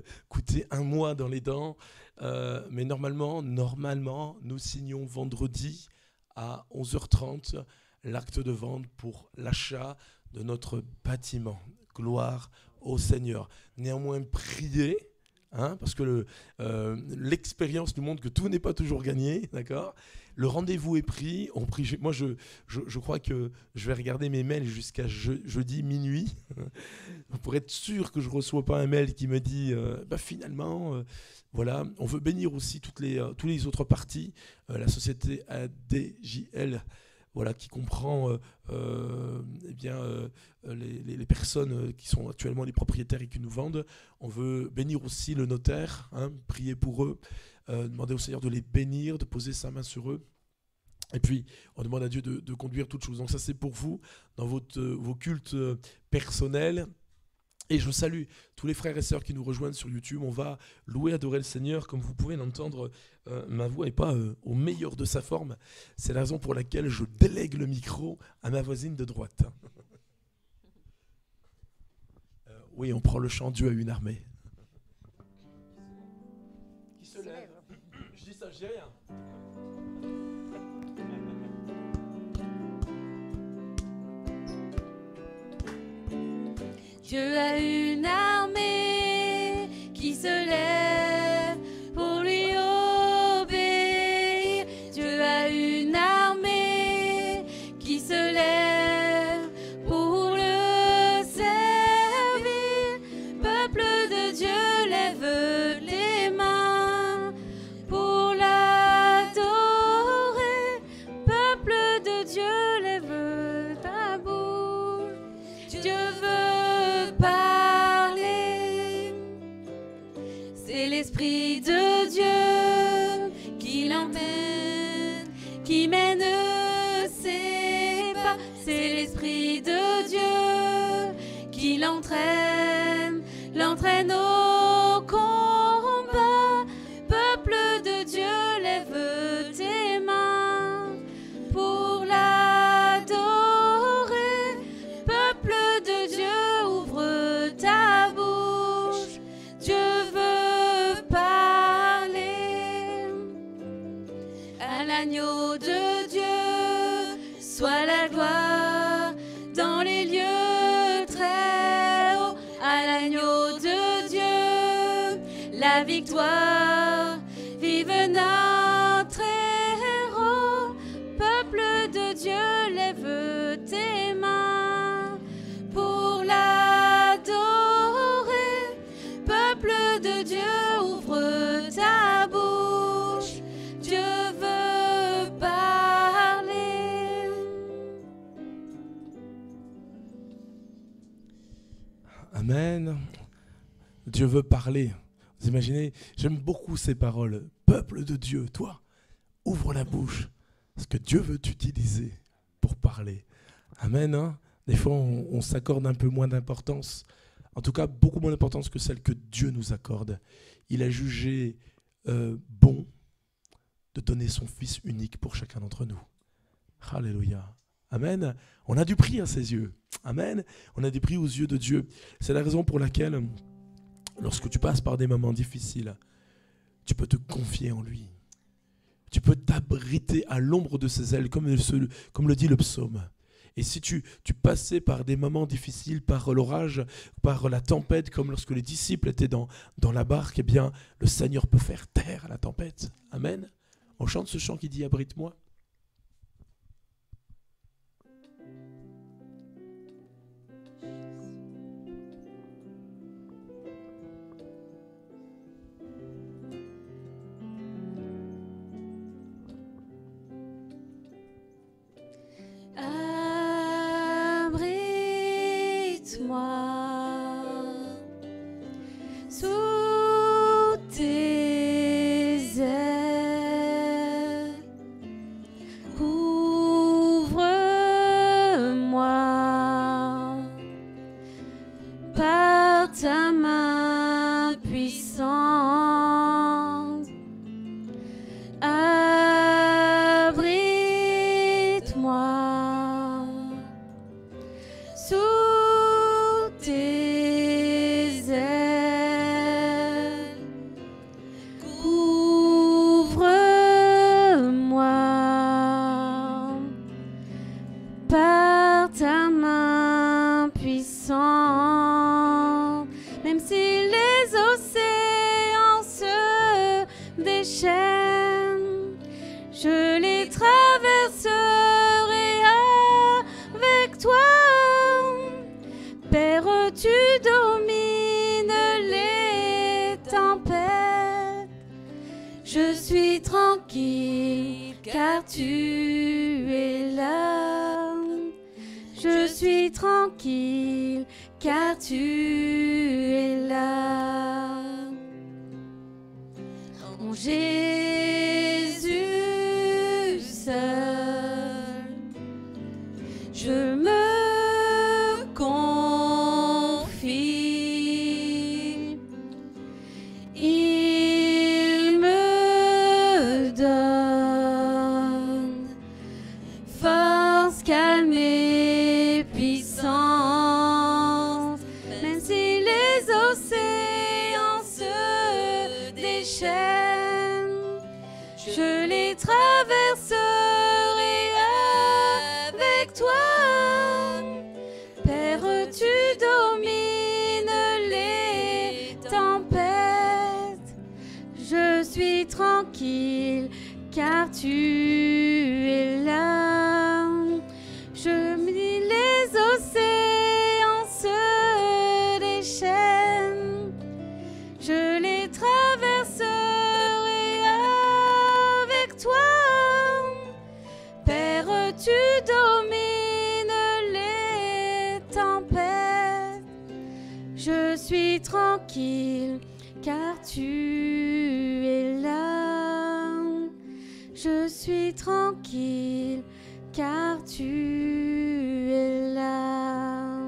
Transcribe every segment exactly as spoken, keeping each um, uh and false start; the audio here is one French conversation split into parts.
coûter un mois dans les dents. Euh, mais normalement, normalement, nous signons vendredi à onze heures trente l'acte de vente pour l'achat de notre bâtiment. Gloire au Seigneur. Néanmoins, priez, hein, parce que le, euh, l'expérience nous montre que tout n'est pas toujours gagné, d'accord ? Le rendez-vous est pris. On prie, moi, je, je, je crois que je vais regarder mes mails jusqu'à je, jeudi minuit pour être sûr que je ne reçois pas un mail qui me dit euh, bah, finalement, euh, voilà, on veut bénir aussi toutes les, euh, toutes les autres parties. Euh, la société A D J L, voilà, qui comprend euh, euh, eh bien, euh, les, les, les personnes qui sont actuellement les propriétaires et qui nous vendent. On veut bénir aussi le notaire, hein, prier pour eux. Euh, demander au Seigneur de les bénir, de poser sa main sur eux. Et puis, on demande à Dieu de, de conduire toutes choses. Donc ça, c'est pour vous, dans votre, euh, vos cultes euh, personnels. Et je salue tous les frères et sœurs qui nous rejoignent sur YouTube. On va louer, adorer le Seigneur. Comme vous pouvez l'entendre, euh, ma voix n'est pas euh, au meilleur de sa forme. C'est la raison pour laquelle je délègue le micro à ma voisine de droite. euh, oui, on prend le chant Dieu a une armée. Qui se lève. Je dis ça, je dis rien. Dieu a une armée qui se lève pour lui obéir. Dieu a une armée qui se lève pour le servir. Peuple de Dieu, lève les mains pour l'adorer. Peuple de Dieu, lève ta bouche. Dieu veut parler, c'est l'Esprit de Dieu qui l'emmène, qui mène ses pas, c'est l'Esprit de Dieu qui l'entraîne, l'entraîne au combat. Peuple de Dieu, lève tes mains pour l'adorer. Peuple de Dieu, ouvre ta bouche, Dieu veut parler. À l'agneau de Dieu, soit la gloire dans les lieux très hauts. À l'agneau de Dieu, la victoire, vive notre héros. Peuple de Dieu, lève tes mains pour l'adorer. Peuple de Dieu, ouvre ta bouche, Dieu veut parler. Amen. Dieu veut parler. Vous imaginez, j'aime beaucoup ces paroles. Peuple de Dieu, toi, ouvre la bouche. Parce que Dieu veut t'utiliser pour parler. Amen. Hein? Des fois, on, on s'accorde un peu moins d'importance. En tout cas, beaucoup moins d'importance que celle que Dieu nous accorde. Il a jugé euh, bon de donner son Fils unique pour chacun d'entre nous. Alléluia. Amen. On a du prix à ses yeux. Amen. On a du prix aux yeux de Dieu. C'est la raison pour laquelle, lorsque tu passes par des moments difficiles, tu peux te confier en lui. Tu peux t'abriter à l'ombre de ses ailes, comme, le, comme le dit le psaume. Et si tu, tu passais par des moments difficiles, par l'orage, par la tempête, comme lorsque les disciples étaient dans, dans la barque, eh bien, le Seigneur peut faire taire la tempête. Amen. On chante ce chant qui dit « Abrite-moi ». Sous tes ailes, tranquille, car tu es là. Je suis tranquille, car tu es là. Mon Jésus seul, je me confie. Il me donne force, calme et puissance, même si les océans se déchaînent, je les traverserai avec toi. Père, tu domines les tempêtes, je suis tranquille, car tu es là. Je me dis les océans se déchaînent, je les traverserai avec toi. Père, tu domines les tempêtes, je suis tranquille, car tu es là. Je suis tranquille, car tu es là.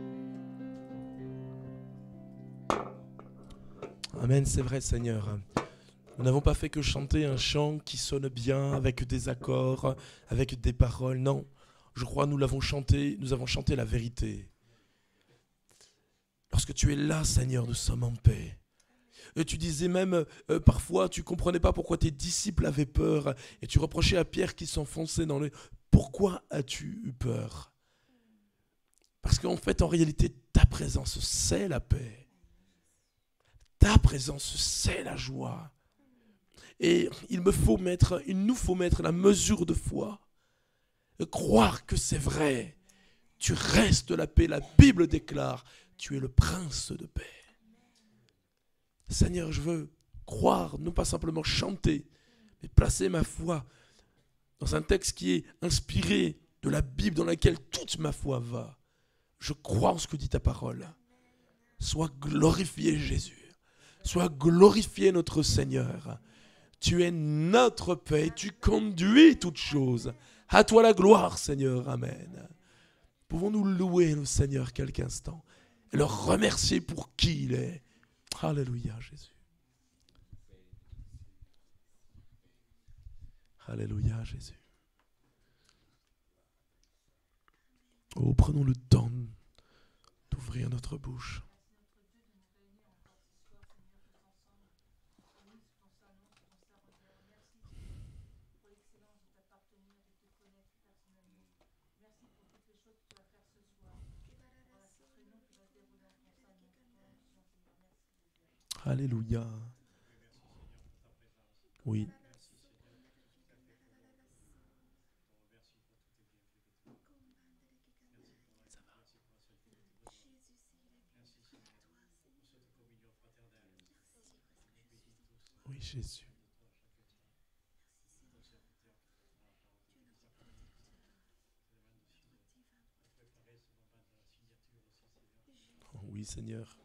Amen, c'est vrai, Seigneur. Nous n'avons pas fait que chanter un chant qui sonne bien, avec des accords, avec des paroles. Non, je crois que nous l'avons chanté, nous avons chanté la vérité. Lorsque tu es là, Seigneur, nous sommes en paix. Et tu disais même, euh, parfois, tu ne comprenais pas pourquoi tes disciples avaient peur. Et tu reprochais à Pierre qui s'enfonçait dans le... Pourquoi as-tu eu peur? Parce qu'en fait, en réalité, ta présence, c'est la paix. Ta présence, c'est la joie. Et il me faut mettre, il nous faut mettre la mesure de foi. Et croire que c'est vrai. Tu restes la paix. La Bible déclare, tu es le prince de paix. Seigneur, je veux croire, non pas simplement chanter, mais placer ma foi dans un texte qui est inspiré de la Bible, dans laquelle toute ma foi va. Je crois en ce que dit ta parole. Sois glorifié, Jésus. Sois glorifié, notre Seigneur. Tu es notre paix, tu conduis toutes choses. À toi la gloire, Seigneur. Amen. Pouvons-nous louer le Seigneur quelques instants et le remercier pour qui il est. Alléluia, Jésus. Alléluia, Jésus. Oh, prenons le temps d'ouvrir notre bouche. Alléluia. Oui. Oui, Jésus. Oh, oui, Seigneur.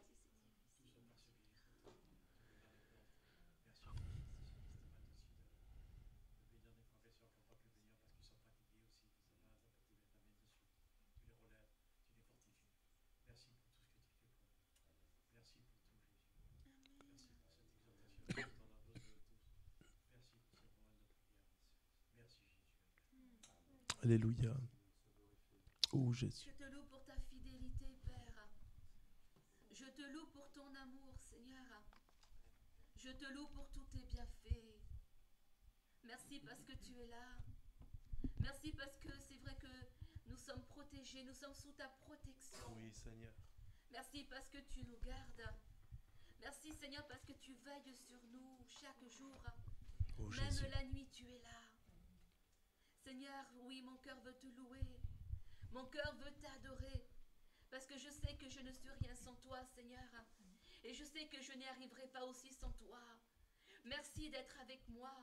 Alléluia. Oh Jésus. Je te loue pour ta fidélité, Père. Je te loue pour ton amour, Seigneur. Je te loue pour tous tes bienfaits. Merci parce que tu es là. Merci parce que c'est vrai que nous sommes protégés, nous sommes sous ta protection. Oui, Seigneur. Merci parce que tu nous gardes. Merci, Seigneur, parce que tu veilles sur nous chaque jour. Oh, Même Jésus. la nuit, tu es là. Seigneur, oui, mon cœur veut te louer. Mon cœur veut t'adorer. Parce que je sais que je ne suis rien sans toi, Seigneur. Et je sais que je n'y arriverai pas aussi sans toi. Merci d'être avec moi.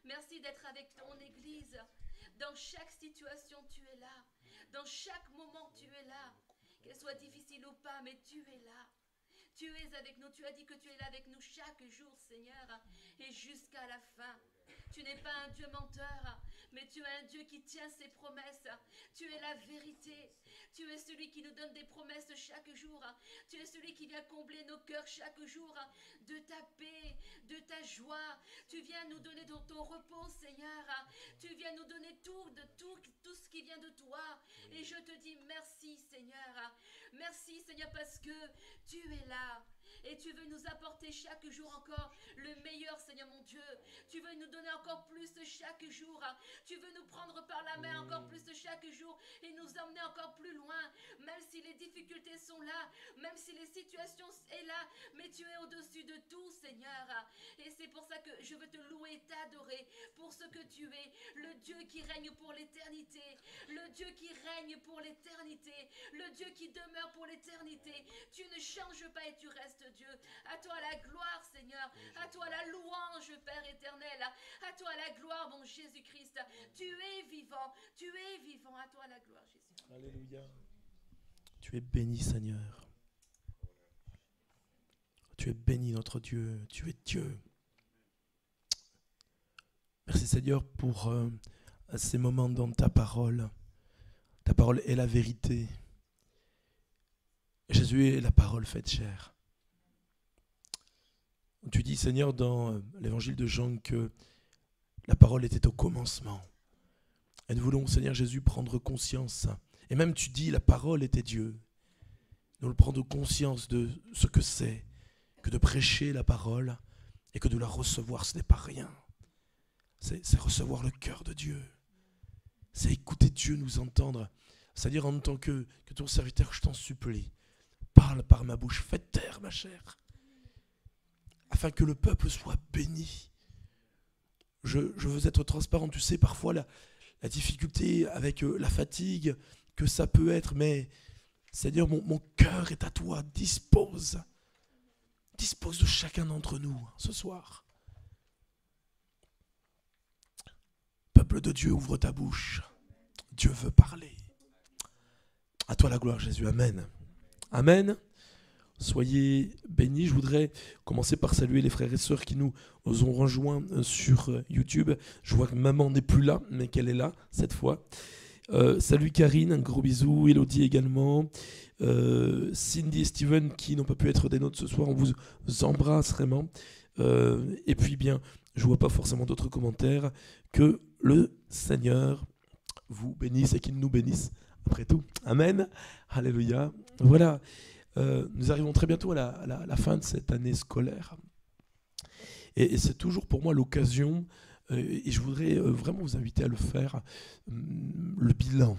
Merci d'être avec ton Église. Dans chaque situation, tu es là. Dans chaque moment, tu es là. Qu'elle soit difficile ou pas, mais tu es là. Tu es avec nous. Tu as dit que tu es là avec nous chaque jour, Seigneur, et jusqu'à la fin. Tu n'es pas un Dieu menteur, mais tu es un Dieu qui tient ses promesses. Tu es la vérité. Tu es celui qui nous donne des promesses chaque jour. Tu es celui qui vient combler nos cœurs chaque jour de ta paix, de ta joie. Tu viens nous donner de ton repos, Seigneur. Tu viens nous donner tout, de tout, tout ce qui vient de toi. Et je te dis merci, Seigneur. Merci, Seigneur, parce que tu es là. Et tu veux nous apporter chaque jour encore le meilleur, Seigneur mon Dieu. Tu veux nous donner encore plus chaque jour. Tu veux nous prendre par la main encore plus chaque jour et nous emmener encore plus loin. Même si les difficultés sont là, même si les situations sont là, mais tu es au-dessus de tout, Seigneur. Et c'est pour ça que je veux te louer et t'adorer pour ce que tu es. Le Dieu qui règne pour l'éternité. Le Dieu qui règne pour l'éternité. Le Dieu qui demeure pour l'éternité. Tu ne changes pas et tu restes Dieu. À toi la gloire, Seigneur. À toi la louange, Père éternel. À toi la gloire, mon Jésus-Christ. Tu es vivant. Tu es vivant. À toi la gloire, Jésus. Alléluia. Tu es béni, Seigneur. Tu es béni, notre Dieu. Tu es Dieu. Merci, Seigneur, pour euh, ces moments dans ta parole. Ta parole est la vérité. Jésus est la parole faite chair. Tu dis, Seigneur, dans l'évangile de Jean que la parole était au commencement. Et nous voulons, Seigneur Jésus, prendre conscience. Et même tu dis, la parole était Dieu. Nous voulons prendre conscience de ce que c'est que de prêcher la parole et que de la recevoir, ce n'est pas rien. C'est, c'est recevoir le cœur de Dieu. C'est écouter Dieu nous entendre. C'est-à-dire en tant que, que ton serviteur, je t'en supplie, parle par ma bouche, fais taire ma chair, afin que le peuple soit béni. Je, je veux être transparent, tu sais, parfois la, la difficulté avec euh, la fatigue, que ça peut être, mais Seigneur, mon, mon cœur est à toi, dispose, dispose de chacun d'entre nous ce soir. Peuple de Dieu, ouvre ta bouche, Dieu veut parler. À toi la gloire, Jésus, amen. Amen. Soyez bénis. Je voudrais commencer par saluer les frères et sœurs qui nous ont rejoints sur YouTube. Je vois que maman n'est plus là, mais qu'elle est là cette fois. Euh, salut Karine, un gros bisou. Elodie également. Euh, Cindy et Steven qui n'ont pas pu être des nôtres ce soir. On vous embrasse vraiment. Euh, et puis bien, je ne vois pas forcément d'autres commentaires. Que le Seigneur vous bénisse et qu'il nous bénisse après tout. Amen. Alléluia. Voilà. Euh, nous arrivons très bientôt à la, à la, à la fin de cette année scolaire. Et, et c'est toujours pour moi l'occasion, euh, et je voudrais euh, vraiment vous inviter à le faire, euh, le bilan.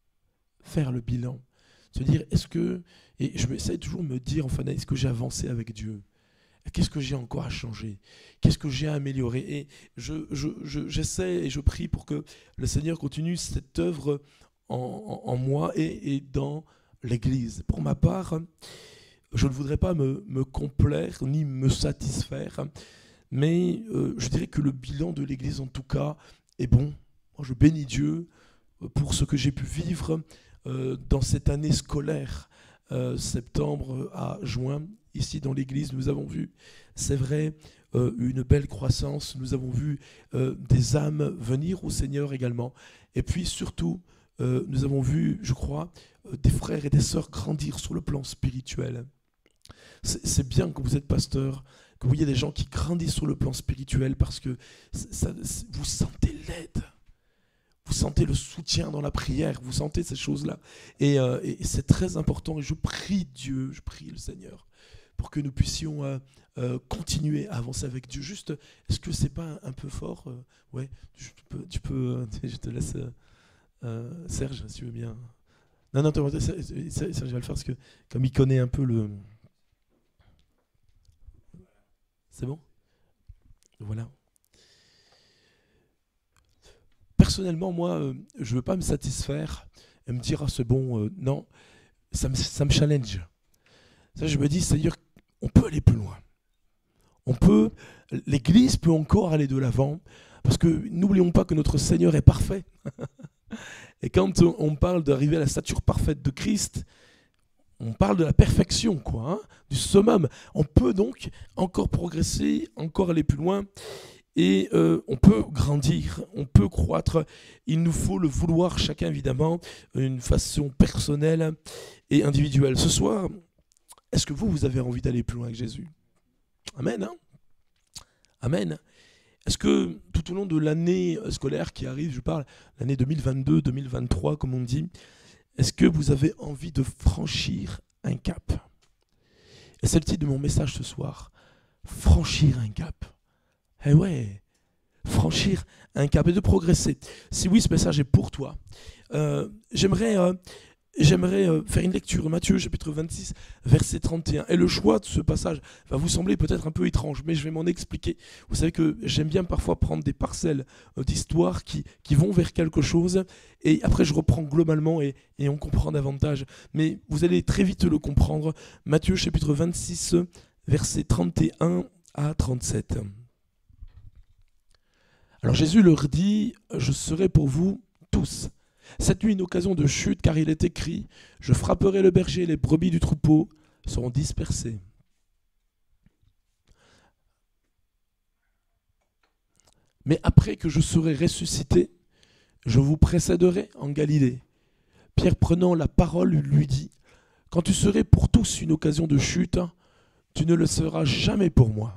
Faire le bilan. Se dire, est-ce que, et je essaie toujours de me dire, enfin, est-ce que j'ai avancé avec Dieu ? Qu'est-ce que j'ai encore à changer ? Qu'est-ce que j'ai à améliorer ? Et je, je, je, j'essaie et je prie pour que le Seigneur continue cette œuvre en, en, en moi et, et dans l'Église. Pour ma part, je ne voudrais pas me, me complaire ni me satisfaire, mais euh, je dirais que le bilan de l'Église, en tout cas, est bon. Moi, je bénis Dieu pour ce que j'ai pu vivre euh, dans cette année scolaire, euh, septembre à juin. Ici, dans l'Église, nous avons vu, c'est vrai, euh, une belle croissance. Nous avons vu euh, des âmes venir au Seigneur également. Et puis, surtout, euh, nous avons vu, je crois, des frères et des sœurs grandir sur le plan spirituel. C'est, c'est bien que vous êtes pasteur, que vous voyez des gens qui grandissent sur le plan spirituel parce que ça, vous sentez l'aide, vous sentez le soutien dans la prière, vous sentez ces choses-là. Et, euh, et c'est très important et je prie Dieu, je prie le Seigneur pour que nous puissions euh, euh, continuer à avancer avec Dieu. Juste, est-ce que c'est pas un, un peu fort ? euh, Ouais, tu peux, tu peux, je te laisse, euh, Serge, si tu veux bien. Non, non, Serge va le faire parce que comme il connaît un peu le... C'est bon ? Voilà. Personnellement, moi, euh, je ne veux pas me satisfaire et me dire, ah, c'est bon, euh, non, ça me, ça me challenge. Ça, je me dis, c'est-à-dire qu'on peut aller plus loin. On peut, l'Église peut encore aller de l'avant Parce que n'oublions pas que notre Seigneur est parfait. Et quand on parle d'arriver à la stature parfaite de Christ, on parle de la perfection, quoi, hein, du summum. On peut donc encore progresser, encore aller plus loin. Et euh, on peut grandir, on peut croître. Il nous faut le vouloir chacun, évidemment, d'une façon personnelle et individuelle. Ce soir, est-ce que vous, vous avez envie d'aller plus loin avec Jésus? Amen. Hein? Amen. Est-ce que tout au long de l'année scolaire qui arrive, je parle l'année deux mille vingt-deux deux mille vingt-trois, comme on dit, est-ce que vous avez envie de franchir un cap? Et c'est le titre de mon message ce soir. Franchir un cap. Eh ouais, franchir un cap et de progresser. Si oui, ce message est pour toi, euh, j'aimerais... Euh, J'aimerais faire une lecture, Matthieu chapitre vingt-six, verset trente et un. Et le choix de ce passage va vous sembler peut-être un peu étrange, mais je vais m'en expliquer. Vous savez que j'aime bien parfois prendre des parcelles d'histoire qui, qui vont vers quelque chose, et après je reprends globalement et, et on comprend davantage. Mais vous allez très vite le comprendre. Matthieu chapitre vingt-six, verset trente et un à trente-sept. Alors Jésus leur dit, « Je serai pour vous tous cette nuit une occasion de chute, car il est écrit, je frapperai le berger, les brebis du troupeau seront dispersées. » Mais après que je serai ressuscité, je vous précéderai en Galilée. Pierre, prenant la parole, lui dit, quand tu serais pour tous une occasion de chute, tu ne le seras jamais pour moi.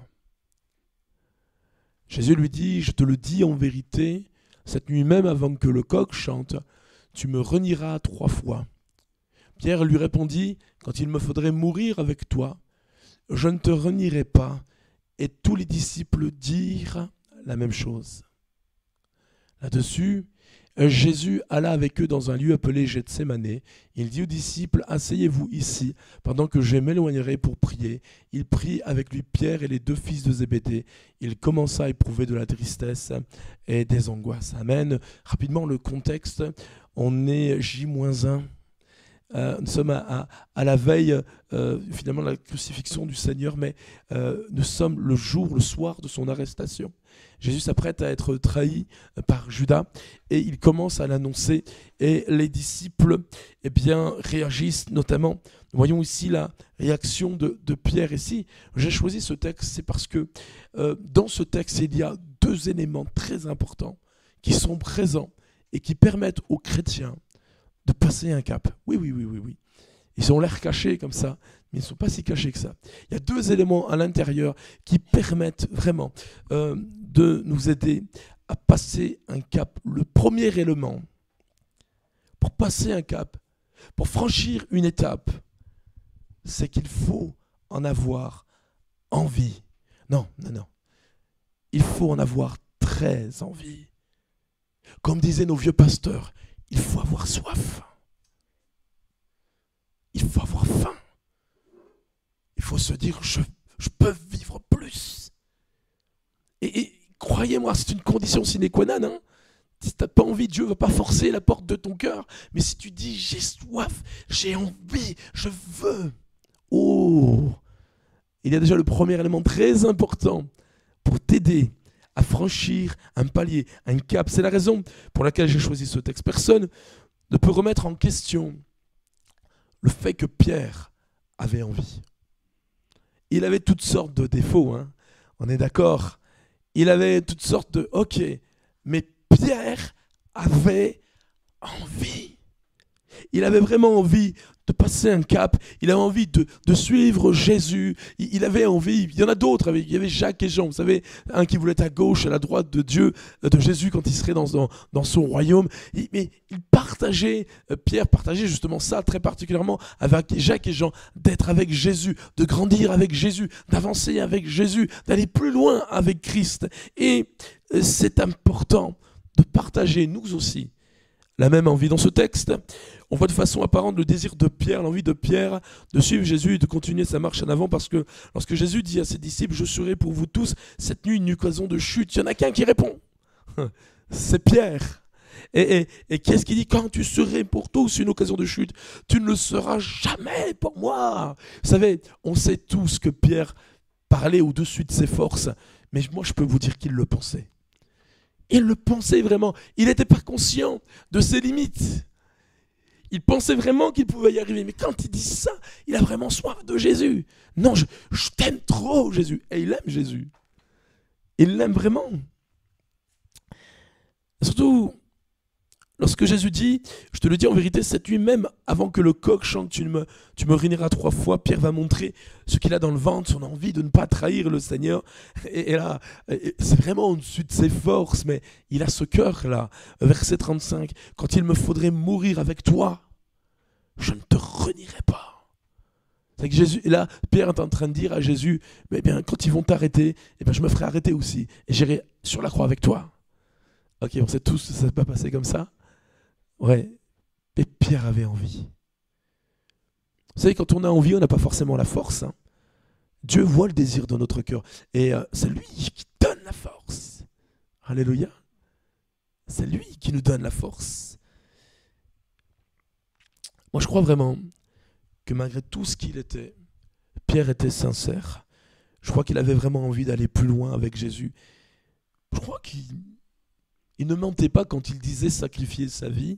Jésus lui dit, je te le dis en vérité, cette nuit même avant que le coq chante, tu me renieras trois fois. Pierre lui répondit, quand il me faudrait mourir avec toi, je ne te renierai pas. Et tous les disciples dirent la même chose. Là-dessus, Jésus alla avec eux dans un lieu appelé Gethsémanée. Il dit aux disciples, asseyez-vous ici, pendant que je m'éloignerai pour prier. Il prit avec lui Pierre et les deux fils de Zébédée. Il commença à éprouver de la tristesse et des angoisses. Amen. Rapidement, le contexte. On est J moins un, euh, nous sommes à, à, à la veille euh, finalement de la crucifixion du Seigneur, mais euh, nous sommes le jour, le soir de son arrestation. Jésus s'apprête à être trahi par Judas et il commence à l'annoncer et les disciples eh bien, réagissent notamment. Voyons ici la réaction de, de Pierre. Et si j'ai choisi ce texte, c'est parce que euh, dans ce texte, il y a deux éléments très importants qui sont présents et qui permettent aux chrétiens de passer un cap. Oui, oui, oui, oui, oui. Ils ont l'air cachés comme ça, mais ils ne sont pas si cachés que ça. Il y a deux éléments à l'intérieur qui permettent vraiment euh, de nous aider à passer un cap. Le premier élément, pour passer un cap, pour franchir une étape, c'est qu'il faut en avoir envie. Non, non, non. Il faut en avoir très envie. Comme disaient nos vieux pasteurs, il faut avoir soif. Il faut avoir faim. Il faut se dire, je, je peux vivre plus. Et, et croyez-moi, c'est une condition sine qua non. Hein. Si tu n'as pas envie, Dieu ne va pas forcer la porte de ton cœur. Mais si tu dis, j'ai soif, j'ai envie, je veux. Oh, il y a déjà le premier élément très important pour t'aider à franchir un palier, un cap. C'est la raison pour laquelle j'ai choisi ce texte. Personne ne peut remettre en question le fait que Pierre avait envie. Il avait toutes sortes de défauts, hein. On est d'accord. Il avait toutes sortes de... Ok, mais Pierre avait envie. Il avait vraiment envie de passer un cap, il avait envie de, de suivre Jésus, il, il avait envie, il y en a d'autres, il y avait Jacques et Jean, vous savez, un qui voulait être à gauche, à la droite de Dieu, de Jésus quand il serait dans, dans, dans son royaume, il, mais il partageait, Pierre partageait justement ça très particulièrement avec Jacques et Jean, d'être avec Jésus, de grandir avec Jésus, d'avancer avec Jésus, d'aller plus loin avec Christ, et c'est important de partager nous aussi la même envie. Dans ce texte, on voit de façon apparente le désir de Pierre, l'envie de Pierre de suivre Jésus et de continuer sa marche en avant, parce que lorsque Jésus dit à ses disciples « Je serai pour vous tous cette nuit une occasion de chute », il n'y en a qu'un qui répond. C'est Pierre. Et, et, et qu'est-ce qu'il dit? Quand tu serais pour tous une occasion de chute, tu ne le seras jamais pour moi. Vous savez, on sait tous que Pierre parlait au-dessus de ses forces, mais moi je peux vous dire qu'il le pensait. Il le pensait vraiment. Il n'était pas conscient de ses limites. Il pensait vraiment qu'il pouvait y arriver. Mais quand il dit ça, il a vraiment soif de Jésus. Non, je, je t'aime trop, Jésus. Et il aime Jésus. Il l'aime vraiment. Et surtout, lorsque Jésus dit, je te le dis en vérité, cette nuit même, avant que le coq chante, tu me, tu me réuniras trois fois, Pierre va montrer ce qu'il a dans le ventre, son envie de ne pas trahir le Seigneur. Et, et là, et c'est vraiment au-dessus de ses forces, mais il a ce cœur-là. Verset trente-cinq, quand il me faudrait mourir avec toi, je ne te renierai pas. C'est que Jésus, et là, Pierre est en train de dire à Jésus, mais bien, quand ils vont t'arrêter, eh bien, je me ferai arrêter aussi, et j'irai sur la croix avec toi. Ok, on sait tous que ça ne s'est pas passé comme ça. Ouais, mais Pierre avait envie. Vous savez, quand on a envie, on n'a pas forcément la force. Hein. Dieu voit le désir dans notre cœur, et euh, c'est lui qui donne la force. Alléluia. C'est lui qui nous donne la force. Moi, je crois vraiment que malgré tout ce qu'il était, Pierre était sincère. Je crois qu'il avait vraiment envie d'aller plus loin avec Jésus. Je crois qu'il il ne mentait pas quand il disait sacrifier sa vie.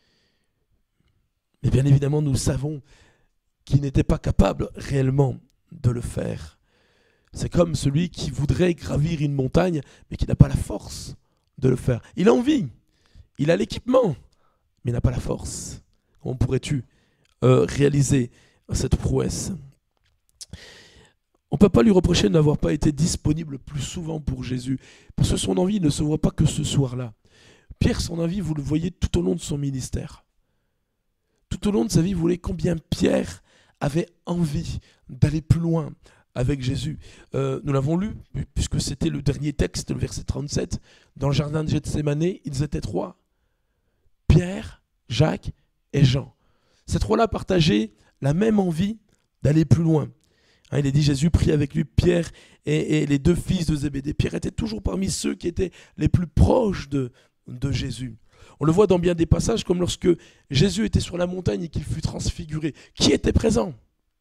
Mais bien évidemment, nous savons qu'il n'était pas capable réellement de le faire. C'est comme celui qui voudrait gravir une montagne, mais qui n'a pas la force de le faire. Il a envie, il a l'équipement, mais il n'a pas la force. Comment pourrais-tu euh, réaliser cette prouesse ? On ne peut pas lui reprocher de n'avoir pas été disponible plus souvent pour Jésus, parce que son envie ne se voit pas que ce soir-là. Pierre, son envie, vous le voyez tout au long de son ministère. Tout au long de sa vie, vous voyez combien Pierre avait envie d'aller plus loin avec Jésus. Euh, nous l'avons lu, puisque c'était le dernier texte, le verset trente-sept, dans le jardin de Gethsémane, ils étaient trois. Pierre, Jacques et Jean. Ces trois-là partageaient la même envie d'aller plus loin. Hein, il est dit, Jésus prit avec lui Pierre et, et les deux fils de Zébédée. Pierre était toujours parmi ceux qui étaient les plus proches de, de Jésus. On le voit dans bien des passages, comme lorsque Jésus était sur la montagne et qu'il fut transfiguré. Qui était présent ?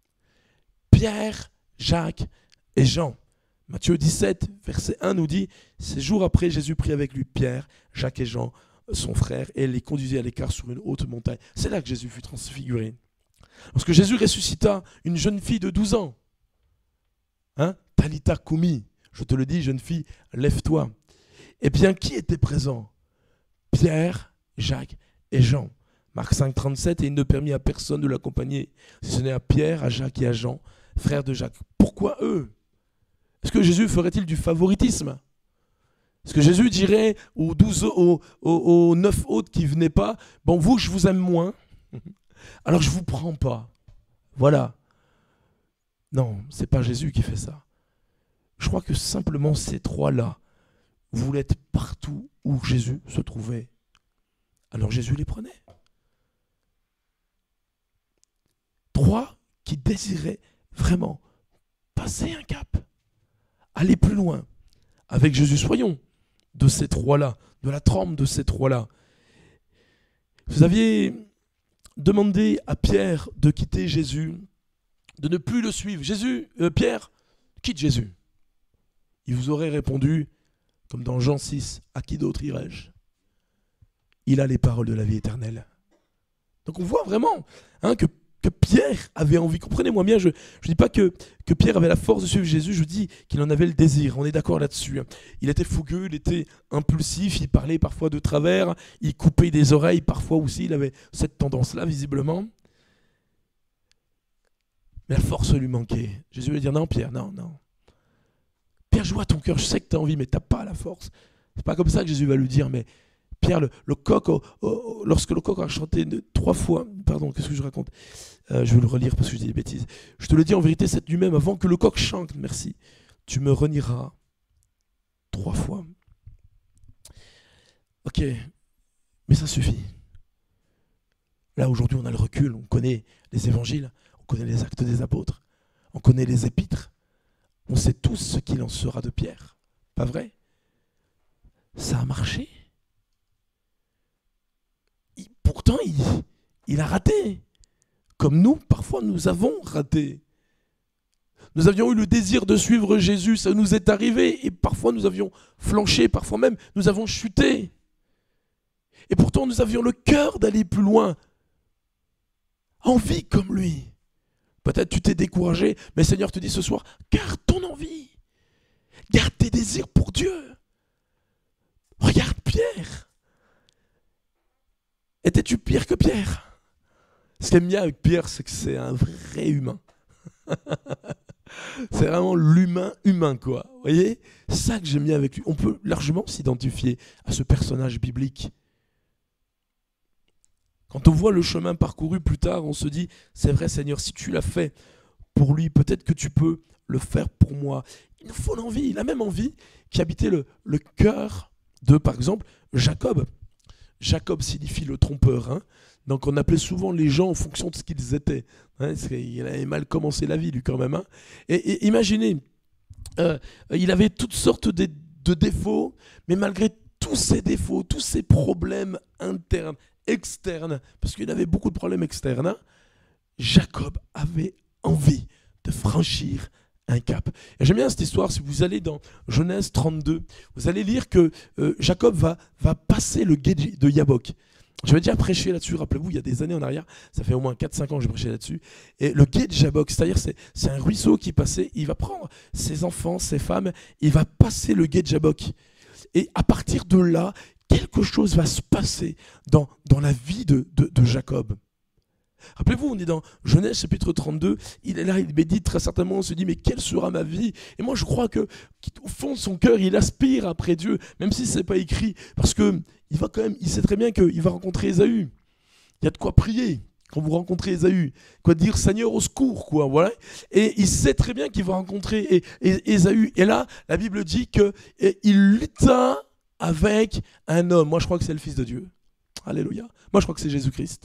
Pierre, Jacques et Jean. Matthieu dix-sept, verset un nous dit, ces jours après, Jésus prit avec lui Pierre, Jacques et Jean, son frère, et les conduisit à l'écart sur une haute montagne. C'est là que Jésus fut transfiguré. Lorsque Jésus ressuscita une jeune fille de douze ans, hein, Talita Koumi, je te le dis, jeune fille, lève-toi. Eh bien, qui était présent ? Pierre, Jacques et Jean. Marc cinq, trente-sept, et il ne permit à personne de l'accompagner, si ce n'est à Pierre, à Jacques et à Jean, frères de Jacques. Pourquoi eux ? Est-ce que Jésus ferait-il du favoritisme ? Est-ce que Jésus dirait aux douze, aux, aux, aux neuf autres qui ne venaient pas, bon, vous, je vous aime moins, alors je ne vous prends pas. Voilà. Non, ce n'est pas Jésus qui fait ça. Je crois que simplement ces trois-là voulaient être partout où Jésus se trouvait. Alors Jésus les prenait. Trois qui désiraient vraiment passer un cap, aller plus loin avec Jésus. Soyons de ces trois-là, de la trempe de ces trois-là. Vous aviez demandé à Pierre de quitter Jésus, de ne plus le suivre. Jésus, euh, Pierre, quitte Jésus. Il vous aurait répondu, comme dans Jean six, à qui d'autre irai-je ? Il a les paroles de la vie éternelle. Donc on voit vraiment hein, que, que Pierre avait envie. Comprenez-moi bien, je ne dis pas que, que Pierre avait la force de suivre Jésus, je dis qu'il en avait le désir. On est d'accord là-dessus. Il était fougueux, il était impulsif, il parlait parfois de travers, il coupait des oreilles, parfois aussi il avait cette tendance-là visiblement. Mais la force lui manquait. Jésus lui dire non Pierre, non, non. Pierre, je vois ton cœur, je sais que tu as envie, mais tu n'as pas la force. C'est pas comme ça que Jésus va lui dire, mais Pierre, le, le coq, oh, oh, lorsque le coq a chanté de, trois fois, pardon, qu'est-ce que je raconte euh, Je vais le relire parce que je dis des bêtises. Je te le dis en vérité cette nuit même, avant que le coq chante, merci, tu me renieras trois fois. Ok, mais ça suffit. Là, aujourd'hui, on a le recul, on connaît les évangiles, on connaît les actes des apôtres, on connaît les épîtres. On sait tous ce qu'il en sera de Pierre. Pas vrai ? Ça a marché. Il, pourtant, il, il a raté. Comme nous, parfois, nous avons raté. nous avions eu le désir de suivre Jésus, ça nous est arrivé, et parfois nous avions flanché, parfois même nous avons chuté. Et pourtant nous avions le cœur d'aller plus loin, envie comme lui. Peut-être tu t'es découragé, mais le Seigneur te dit ce soir, garde ton envie, garde tes désirs pour Dieu. Regarde Pierre. Étais-tu pire que Pierre? Ce qui est bien avec Pierre, c'est que c'est un vrai humain. C'est vraiment l'humain humain, quoi. Vous voyez? C'est ça que j'aime bien avec lui. On peut largement s'identifier à ce personnage biblique. Quand on voit le chemin parcouru plus tard, on se dit, c'est vrai Seigneur, si tu l'as fait pour lui, peut-être que tu peux le faire pour moi. Il nous faut l'envie, la même envie qui habitait le, le cœur de, par exemple, Jacob. Jacob signifie le trompeur, hein. Donc on appelait souvent les gens en fonction de ce qu'ils étaient. Hein, il avait mal commencé la vie, lui, quand même. Hein. Et, et imaginez, euh, il avait toutes sortes de, de défauts, mais malgré tous ces défauts, tous ces problèmes internes, externes, parce qu'il avait beaucoup de problèmes externes, hein, Jacob avait envie de franchir un cap. Et j'aime bien cette histoire, si vous allez dans Genèse trente-deux, vous allez lire que euh, Jacob va, va passer le gué de Yabok. J'avais déjà prêché là-dessus, rappelez-vous, il y a des années en arrière, ça fait au moins quatre cinq ans que j'ai prêché là-dessus. Et le gué de Jabok, c'est-à-dire c'est, c'est un ruisseau qui passait, il va prendre ses enfants, ses femmes, il va passer le gué de Jabok. Et à partir de là, quelque chose va se passer dans, dans la vie de, de, de Jacob. Rappelez-vous, on est dans Genèse chapitre trente-deux, il est là, il médite très certainement, on se dit mais quelle sera ma vie? Et moi je crois que au fond de son cœur, il aspire après Dieu, même si ce n'est pas écrit, parce que il va quand même, il sait très bien qu'il va rencontrer Ésaü. Il y a de quoi prier quand vous rencontrez Ésaü, quoi dire Seigneur au secours, quoi, voilà. Et il sait très bien qu'il va rencontrer Ésaü. Et là, la Bible dit qu'il lutta avec un homme. Moi je crois que c'est le Fils de Dieu. Alléluia. Moi je crois que c'est Jésus-Christ.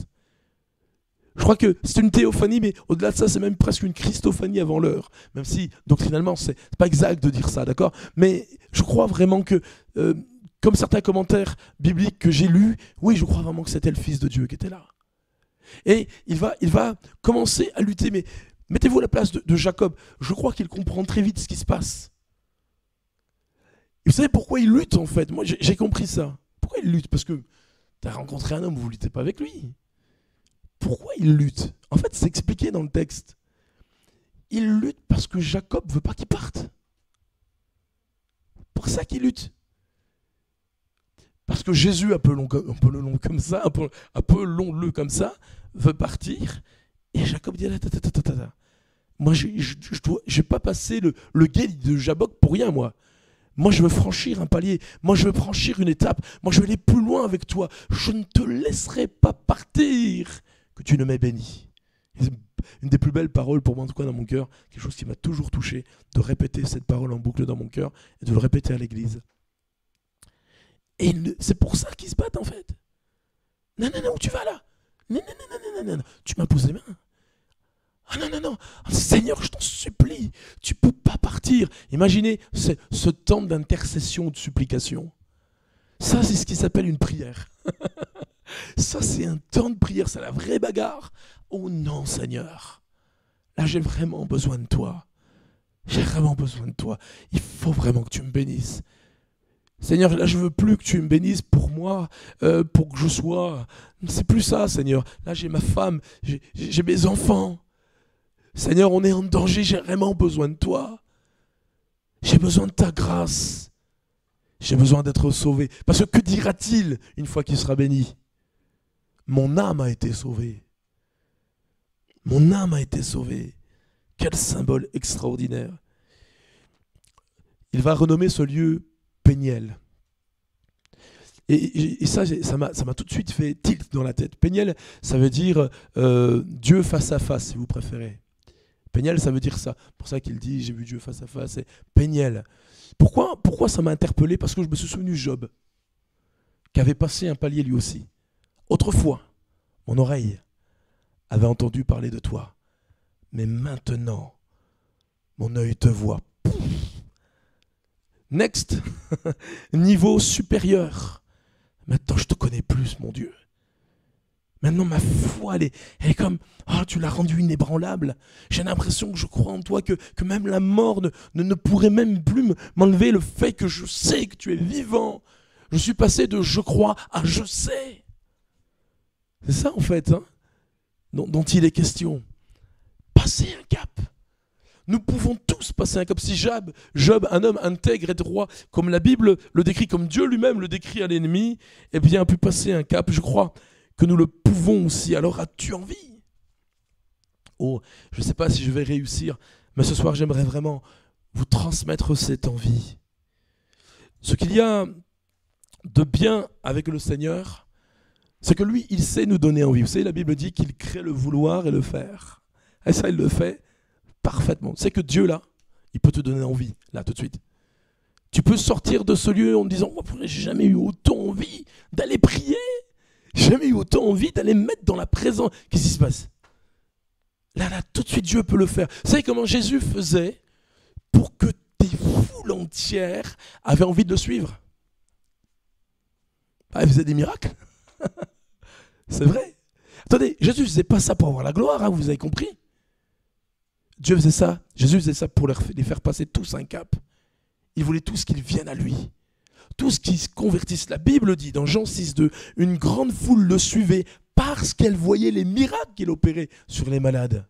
Je crois que c'est une théophanie, mais au-delà de ça, c'est même presque une christophanie avant l'heure. Même si, doctrinalement, c'est pas exact de dire ça, d'accord? Mais je crois vraiment que, euh, comme certains commentaires bibliques que j'ai lus, oui, je crois vraiment que c'était le Fils de Dieu qui était là. Et il va, il va commencer à lutter, mais mettez-vous à la place de, de Jacob. Je crois qu'il comprend très vite ce qui se passe. Et vous savez pourquoi il lutte, en fait? Moi, j'ai, j'ai compris ça. Pourquoi il lutte? Parce que tu as rencontré un homme, vous ne luttez pas avec lui. Pourquoi il lutte? En fait, c'est expliqué dans le texte. Il lutte parce que Jacob ne veut pas qu'il parte. Pour ça qu'il lutte. Parce que Jésus, un peu long, un peu long comme ça, un peu, un peu long-le comme ça, veut partir. Et Jacob dit, moi, je ne vais pas passer le, le gué de Jabok pour rien, moi. Moi, je veux franchir un palier. Moi, je veux franchir une étape. Moi, je veux aller plus loin avec toi. Je ne te laisserai pas partir que tu ne m'aies béni. C'est une des plus belles paroles pour moi, en tout cas dans mon cœur, quelque chose qui m'a toujours touché, de répéter cette parole en boucle dans mon cœur et de le répéter à l'église. Et c'est pour ça qu'ils se battent en fait. Non, non, non, où tu vas là? Non, non, non, non, non, non, non, tu m'imposes les mains. Ah non, non, non, Seigneur, je t'en supplie, tu ne peux pas partir. Imaginez ce, ce temps d'intercession, de supplication. Ça, c'est ce qui s'appelle une prière. Ça, c'est un temps de prière, c'est la vraie bagarre. Oh non, Seigneur, là, j'ai vraiment besoin de toi. J'ai vraiment besoin de toi. Il faut vraiment que tu me bénisses. Seigneur, là, je ne veux plus que tu me bénisses pour moi, euh, pour que je sois... C'est plus ça, Seigneur. Là, j'ai ma femme, j'ai, j'ai mes enfants. Seigneur, on est en danger, j'ai vraiment besoin de toi. J'ai besoin de ta grâce. J'ai besoin d'être sauvé. Parce que que dira-t-il une fois qu'il sera béni? Mon âme a été sauvée. Mon âme a été sauvée. Quel symbole extraordinaire. Il va renommer ce lieu Péniel. Et, et, et ça, ça m'a, ça m'a tout de suite fait tilt dans la tête. Péniel, ça veut dire euh, Dieu face à face, si vous préférez. Péniel, ça veut dire ça. C'est pour ça qu'il dit, j'ai vu Dieu face à face. C'est Péniel. Pourquoi, pourquoi ça m'a interpellé? Parce que je me suis souvenu de Job, qui avait passé un palier lui aussi. Autrefois, mon oreille avait entendu parler de toi. Mais maintenant, mon œil te voit. Pouf. Next, niveau supérieur. Maintenant, je te connais plus, mon Dieu. Maintenant, ma foi, elle est, elle est comme, oh, tu l'as rendue inébranlable. J'ai l'impression que je crois en toi, que, que même la mort ne, ne, ne pourrait même plus m'enlever le fait que je sais que tu es vivant. Je suis passé de je crois à je sais. C'est ça, en fait, hein, dont, dont il est question. Passer un cap. Nous pouvons tous passer un cap. Si Job, Job, un homme intègre et droit, comme la Bible le décrit, comme Dieu lui-même le décrit à l'ennemi, eh bien, a pu passer un cap, je crois que nous le pouvons aussi. Alors as-tu envie? Oh, je ne sais pas si je vais réussir, mais ce soir, j'aimerais vraiment vous transmettre cette envie. Ce qu'il y a de bien avec le Seigneur, c'est que lui, il sait nous donner envie. Vous savez, la Bible dit qu'il crée le vouloir et le faire. Et ça, il le fait parfaitement. C'est que Dieu, là, il peut te donner envie, là, tout de suite. Tu peux sortir de ce lieu en te disant, oh, j'ai jamais eu autant envie d'aller prier. J'ai jamais eu autant envie d'aller me mettre dans la présence. Qu'est-ce qui se passe? Là, là, tout de suite, Dieu peut le faire. Vous savez comment Jésus faisait pour que des foules entières avaient envie de le suivre? Ah, il faisait des miracles. C'est vrai. Attendez, Jésus ne faisait pas ça pour avoir la gloire, hein, vous avez compris? Dieu faisait ça, Jésus faisait ça pour les faire passer tous un cap. Il voulait tous qu'ils viennent à lui. Tous qui se convertissent. La Bible dit dans Jean six deux, une grande foule le suivait parce qu'elle voyait les miracles qu'il opérait sur les malades.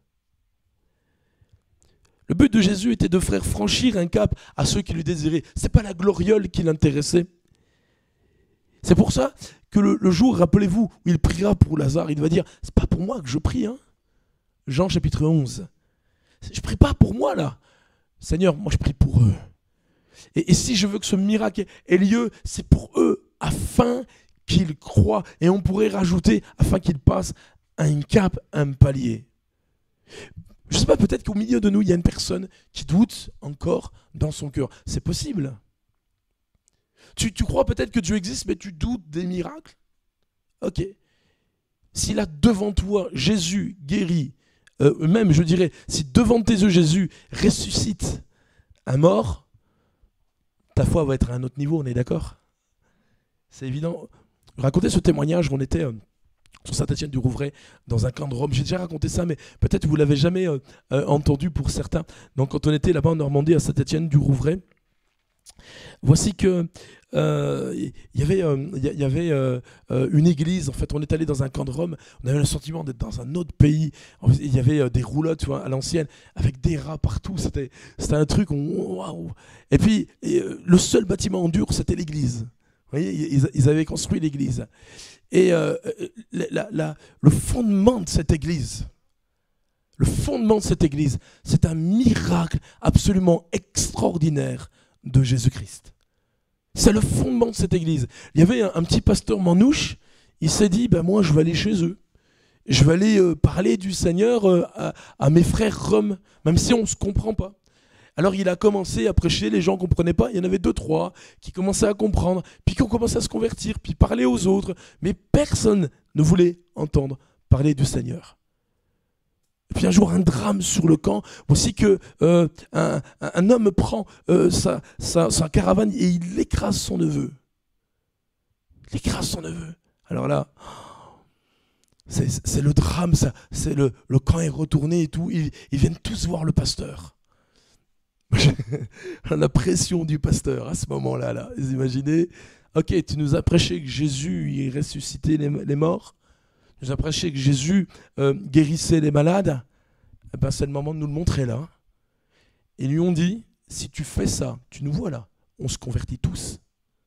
Le but de Jésus était de faire franchir un cap à ceux qui lui désiraient. Ce n'est pas la gloriole qui l'intéressait. C'est pour ça que le, le jour, rappelez-vous, où il priera pour Lazare, il va dire, c'est pas pour moi que je prie. Hein. Jean chapitre onze. Je ne prie pas pour moi là. Seigneur, moi je prie pour eux. Et, et si je veux que ce miracle ait lieu, c'est pour eux, afin qu'ils croient. Et on pourrait rajouter, afin qu'ils passent un cap, un palier. Je ne sais pas, peut-être qu'au milieu de nous, il y a une personne qui doute encore dans son cœur. C'est possible. Tu, tu crois peut-être que Dieu existe, mais tu doutes des miracles. Ok. Si là, devant toi, Jésus guérit, euh, même je dirais, si devant tes yeux, Jésus ressuscite un mort, ta foi va être à un autre niveau, on est d'accord? C'est évident. Racontez ce témoignage, on était euh, sur Saint-Étienne-du-Rouvray, dans un camp de Rome. J'ai déjà raconté ça, mais peut-être vous ne l'avez jamais euh, euh, entendu pour certains. Donc quand on était là-bas en Normandie, à Saint-Étienne-du-Rouvray, voici que euh, y avait, euh, y avait euh, euh, une église. En fait, on est allé dans un camp de Rome. On avait le sentiment d'être dans un autre pays. Il y avait euh, des roulottes, tu vois, à l'ancienne, avec des rats partout. C'était, c'était un truc. Waouh. Et puis, et, euh, le seul bâtiment en dur, c'était l'église. Vous voyez, ils, ils avaient construit l'église. Et euh, la, la, le fondement de cette église, le fondement de cette église, c'est un miracle absolument extraordinaire de Jésus-Christ. C'est le fondement de cette église. Il y avait un, un petit pasteur manouche, il s'est dit, ben moi je vais aller chez eux. Je vais aller euh, parler du Seigneur euh, à, à mes frères roms, même si on ne se comprend pas. Alors il a commencé à prêcher, les gens ne comprenaient pas, il y en avait deux, trois qui commençaient à comprendre, puis qui ont commencé à se convertir, puis parler aux autres, mais personne ne voulait entendre parler du Seigneur. Et puis un jour, un drame sur le camp. Voici que euh, un, un homme prend euh, sa, sa, sa caravane et il écrase son neveu. Il écrase son neveu. Alors là, c'est, c'est le drame, ça, c'est le, le camp est retourné et tout. Ils, ils viennent tous voir le pasteur. La pression du pasteur à ce moment-là, là. Vous imaginez? Ok, tu nous as prêché que Jésus il ressuscitait les, les morts. Tu nous as prêché que Jésus euh, guérissait les malades. Eh ben, c'est le moment de nous le montrer là. Ils lui ont dit, si tu fais ça, tu nous vois là, on se convertit tous.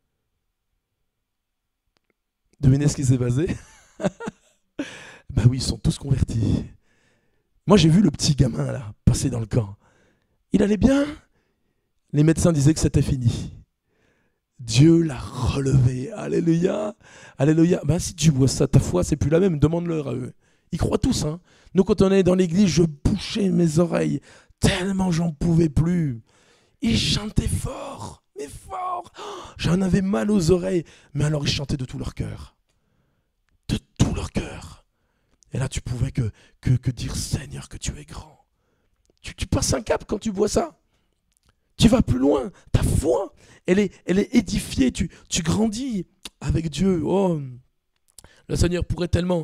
Devinez ce qui s'est passé? Ben oui, ils sont tous convertis. Moi j'ai vu le petit gamin là, passer dans le camp. Il allait bien. Les médecins disaient que c'était fini. Dieu l'a relevé. Alléluia. Alléluia. Ben, si tu vois ça, ta foi, c'est plus la même. Demande-leur à eux. Ils croient tous. Hein. Nous, quand on est dans l'église, je bouchais mes oreilles. Tellement j'en pouvais plus. Ils chantaient fort. Mais fort. J'en avais mal aux oreilles. Mais alors, ils chantaient de tout leur cœur. De tout leur cœur. Et là, tu pouvais que, que, que dire, Seigneur, que tu es grand. Tu, tu passes un cap quand tu vois ça. Tu vas plus loin. Ta foi, elle est, elle est édifiée. Tu, tu grandis avec Dieu. Oh, le Seigneur pourrait tellement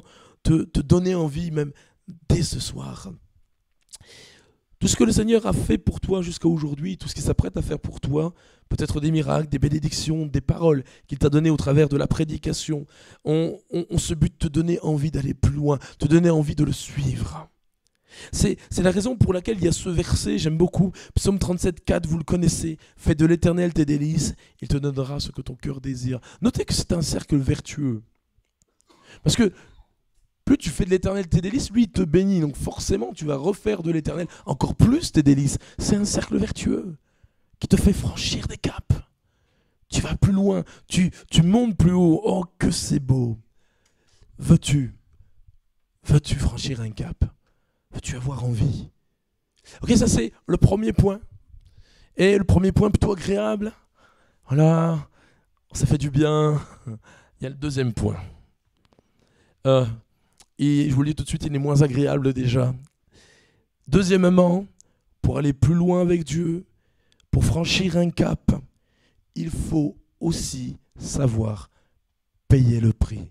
te, te donner envie même dès ce soir. Tout ce que le Seigneur a fait pour toi jusqu'à aujourd'hui, tout ce qu'il s'apprête à faire pour toi, peut-être des miracles, des bénédictions, des paroles qu'il t'a données au travers de la prédication, ont, ont, ont ce but de te donner envie d'aller plus loin, te donner envie de le suivre. C'est, c'est la raison pour laquelle il y a ce verset, j'aime beaucoup, Psaume trente-sept, quatre, vous le connaissez, « Fais de l'Éternel tes délices, il te donnera ce que ton cœur désire. » Notez que c'est un cercle vertueux. Parce que plus tu fais de l'Éternel tes délices, lui il te bénit, donc forcément tu vas refaire de l'Éternel encore plus tes délices. C'est un cercle vertueux qui te fait franchir des caps. Tu vas plus loin, tu, tu montes plus haut. Oh que c'est beau. Veux-tu, veux-tu franchir un cap? Veux-tu avoir envie? Ok, ça c'est le premier point. Et le premier point plutôt agréable. Voilà, ça fait du bien. Il y a le deuxième point. Euh, et je vous le dis tout de suite, il est moins agréable déjà. Deuxièmement, pour aller plus loin avec Dieu, pour franchir un cap, il faut aussi savoir payer le prix.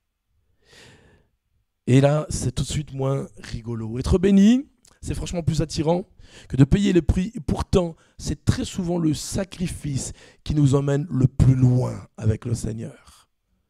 Et là, c'est tout de suite moins rigolo. Être béni, c'est franchement plus attirant que de payer le prix. Et pourtant, c'est très souvent le sacrifice qui nous emmène le plus loin avec le Seigneur.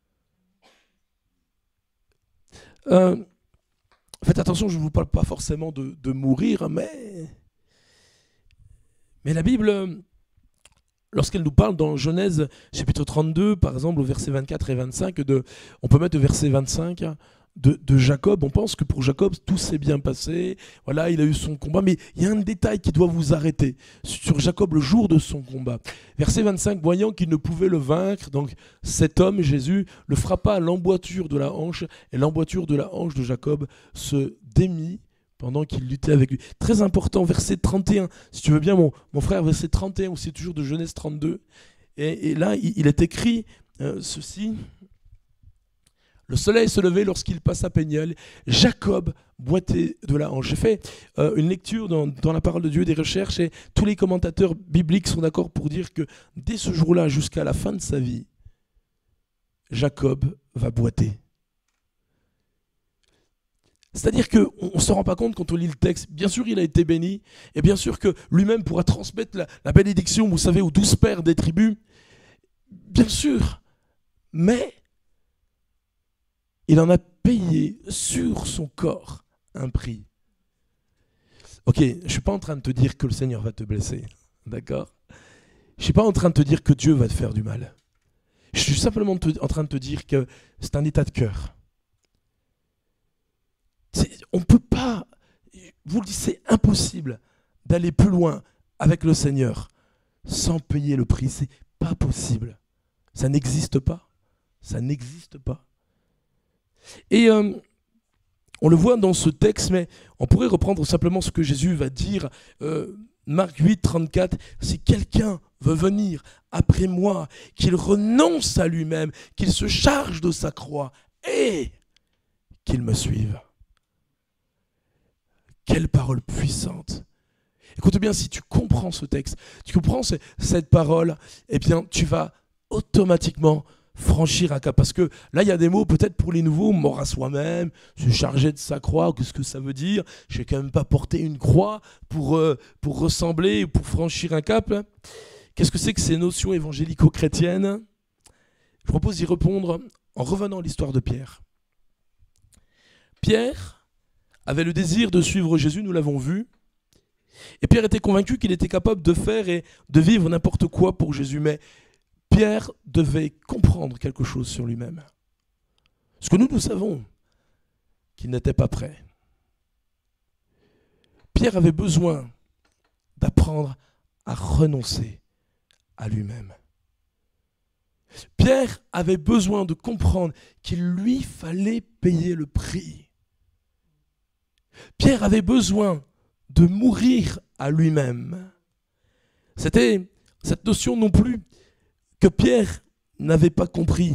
Euh, faites attention, je ne vous parle pas forcément de, de mourir, mais, mais la Bible, lorsqu'elle nous parle dans Genèse chapitre trente-deux, par exemple au verset vingt-quatre et vingt-cinq, de, on peut mettre le verset vingt-cinq, De, de Jacob, on pense que pour Jacob tout s'est bien passé, voilà, il a eu son combat, mais il y a un détail qui doit vous arrêter sur Jacob le jour de son combat. Verset vingt-cinq, voyant qu'il ne pouvait le vaincre, donc cet homme, Jésus, le frappa à l'emboîture de la hanche, et l'emboîture de la hanche de Jacob se démit pendant qu'il luttait avec lui. Très important, verset trente et un, si tu veux bien mon, mon frère, verset trente et un, aussi toujours de Genèse trente-deux, et, et là il, il est écrit euh, ceci. Le soleil se levait lorsqu'il passa Péniel. Jacob boitait de la hanche. J'ai fait euh, une lecture dans, dans la parole de Dieu, des recherches, et tous les commentateurs bibliques sont d'accord pour dire que dès ce jour-là, jusqu'à la fin de sa vie, Jacob va boiter. C'est-à-dire qu'on ne se rend pas compte quand on lit le texte. Bien sûr, il a été béni, et bien sûr que lui-même pourra transmettre la, la bénédiction, vous savez, aux douze pères des tribus. Bien sûr, mais il en a payé sur son corps un prix. Ok, je ne suis pas en train de te dire que le Seigneur va te blesser, d'accord? Je ne suis pas en train de te dire que Dieu va te faire du mal. Je suis simplement te, en train de te dire que c'est un état de cœur. C'est, on ne peut pas, vous le dites, c'est impossible d'aller plus loin avec le Seigneur sans payer le prix. C'est pas possible. Ça n'existe pas. Ça n'existe pas. Et euh, on le voit dans ce texte, mais on pourrait reprendre simplement ce que Jésus va dire. Euh, Marc huit, trente-quatre, si quelqu'un veut venir après moi, qu'il renonce à lui-même, qu'il se charge de sa croix et qu'il me suive. Quelle parole puissante. Écoute bien, si tu comprends ce texte, tu comprends cette parole, eh bien tu vas automatiquement franchir un cap. Parce que là, il y a des mots, peut-être pour les nouveaux, mort à soi-même, se charger de sa croix, qu'est-ce que ça veut dire? Je vais quand même pas porter une croix pour, euh, pour ressembler, pour franchir un cap. Qu'est-ce que c'est que ces notions évangélico-chrétiennes? Je propose d'y répondre en revenant à l'histoire de Pierre. Pierre avait le désir de suivre Jésus, nous l'avons vu. Et Pierre était convaincu qu'il était capable de faire et de vivre n'importe quoi pour Jésus. Mais Pierre devait comprendre quelque chose sur lui-même. Ce que nous, nous savons, qu'il n'était pas prêt. Pierre avait besoin d'apprendre à renoncer à lui-même. Pierre avait besoin de comprendre qu'il lui fallait payer le prix. Pierre avait besoin de mourir à lui-même. C'était cette notion non plus que Pierre n'avait pas compris.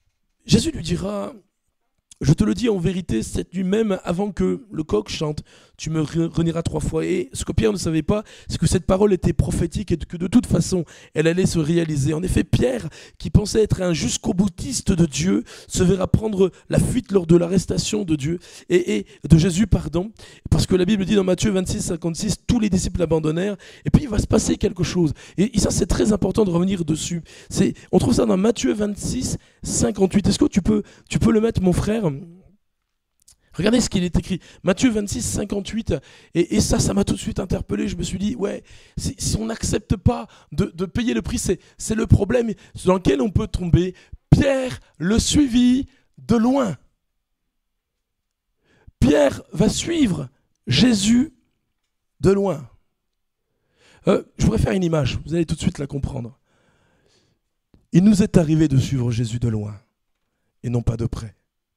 Jésus lui dira, je te le dis en vérité, cette nuit même, avant que le coq chante, tu me renieras trois fois. Et ce que Pierre ne savait pas, c'est que cette parole était prophétique et que de toute façon, elle allait se réaliser. En effet, Pierre, qui pensait être un jusqu'au-boutiste de Dieu, se verra prendre la fuite lors de l'arrestation de Dieu et, et de Jésus, pardon, parce que la Bible dit dans Matthieu vingt-six, cinquante-six, tous les disciples l'abandonnèrent, et puis il va se passer quelque chose. Et, et ça, c'est très important de revenir dessus. C'est, on trouve ça dans Matthieu vingt-six, cinquante-huit. Est-ce que tu peux, tu peux le mettre, mon frère ? Regardez ce qu'il est écrit, Matthieu vingt-six, cinquante-huit, et, et ça, ça m'a tout de suite interpellé. Je me suis dit, ouais, si, si on n'accepte pas de, de payer le prix, c'est, c'est le problème dans lequel on peut tomber. Pierre le suivit de loin. Pierre va suivre Jésus de loin. Euh, je voudrais faire une image, vous allez tout de suite la comprendre. Il nous est arrivé de suivre Jésus de loin, et non pas de près.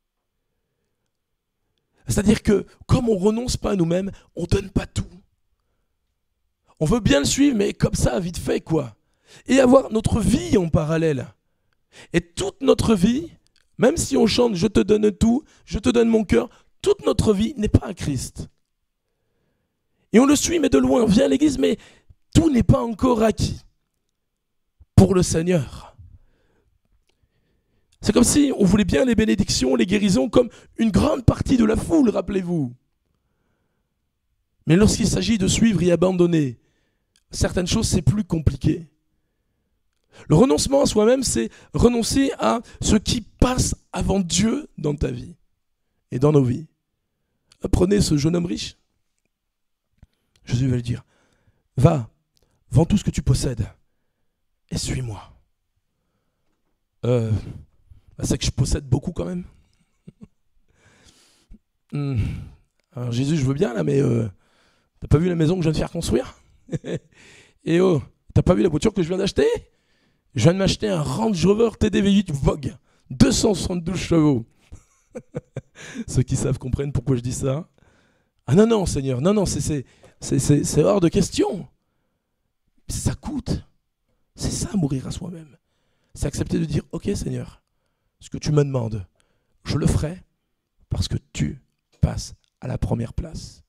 C'est-à-dire que, comme on ne renonce pas à nous-mêmes, on ne donne pas tout. On veut bien le suivre, mais comme ça, vite fait, quoi. Et avoir notre vie en parallèle. Et toute notre vie, même si on chante « Je te donne tout, je te donne mon cœur », toute notre vie n'est pas à Christ. Et on le suit, mais de loin. On vient à l'église, mais tout n'est pas encore acquis pour le Seigneur. C'est comme si on voulait bien les bénédictions, les guérisons, comme une grande partie de la foule, rappelez-vous. Mais lorsqu'il s'agit de suivre et abandonner certaines choses, c'est plus compliqué. Le renoncement à soi-même, c'est renoncer à ce qui passe avant Dieu dans ta vie et dans nos vies. Prenez ce jeune homme riche. Jésus va lui dire, va, vends tout ce que tu possèdes et suis-moi. Euh... C'est que je possède beaucoup quand même. Hum. Alors Jésus, je veux bien là, mais euh, t'as pas vu la maison que je viens de faire construire? Et oh, t'as pas vu la voiture que je viens d'acheter? Je viens de m'acheter un Range Rover T D V huit Vogue, deux cent soixante-douze chevaux. Ceux qui savent comprennent pourquoi je dis ça. Ah non, non, Seigneur, non, non, c'est, c'est, c'est, c'est, c'est hors de question. Ça coûte. C'est ça, mourir à soi-même. C'est accepter de dire, ok Seigneur, ce que tu me demandes, je le ferai parce que tu passes à la première place.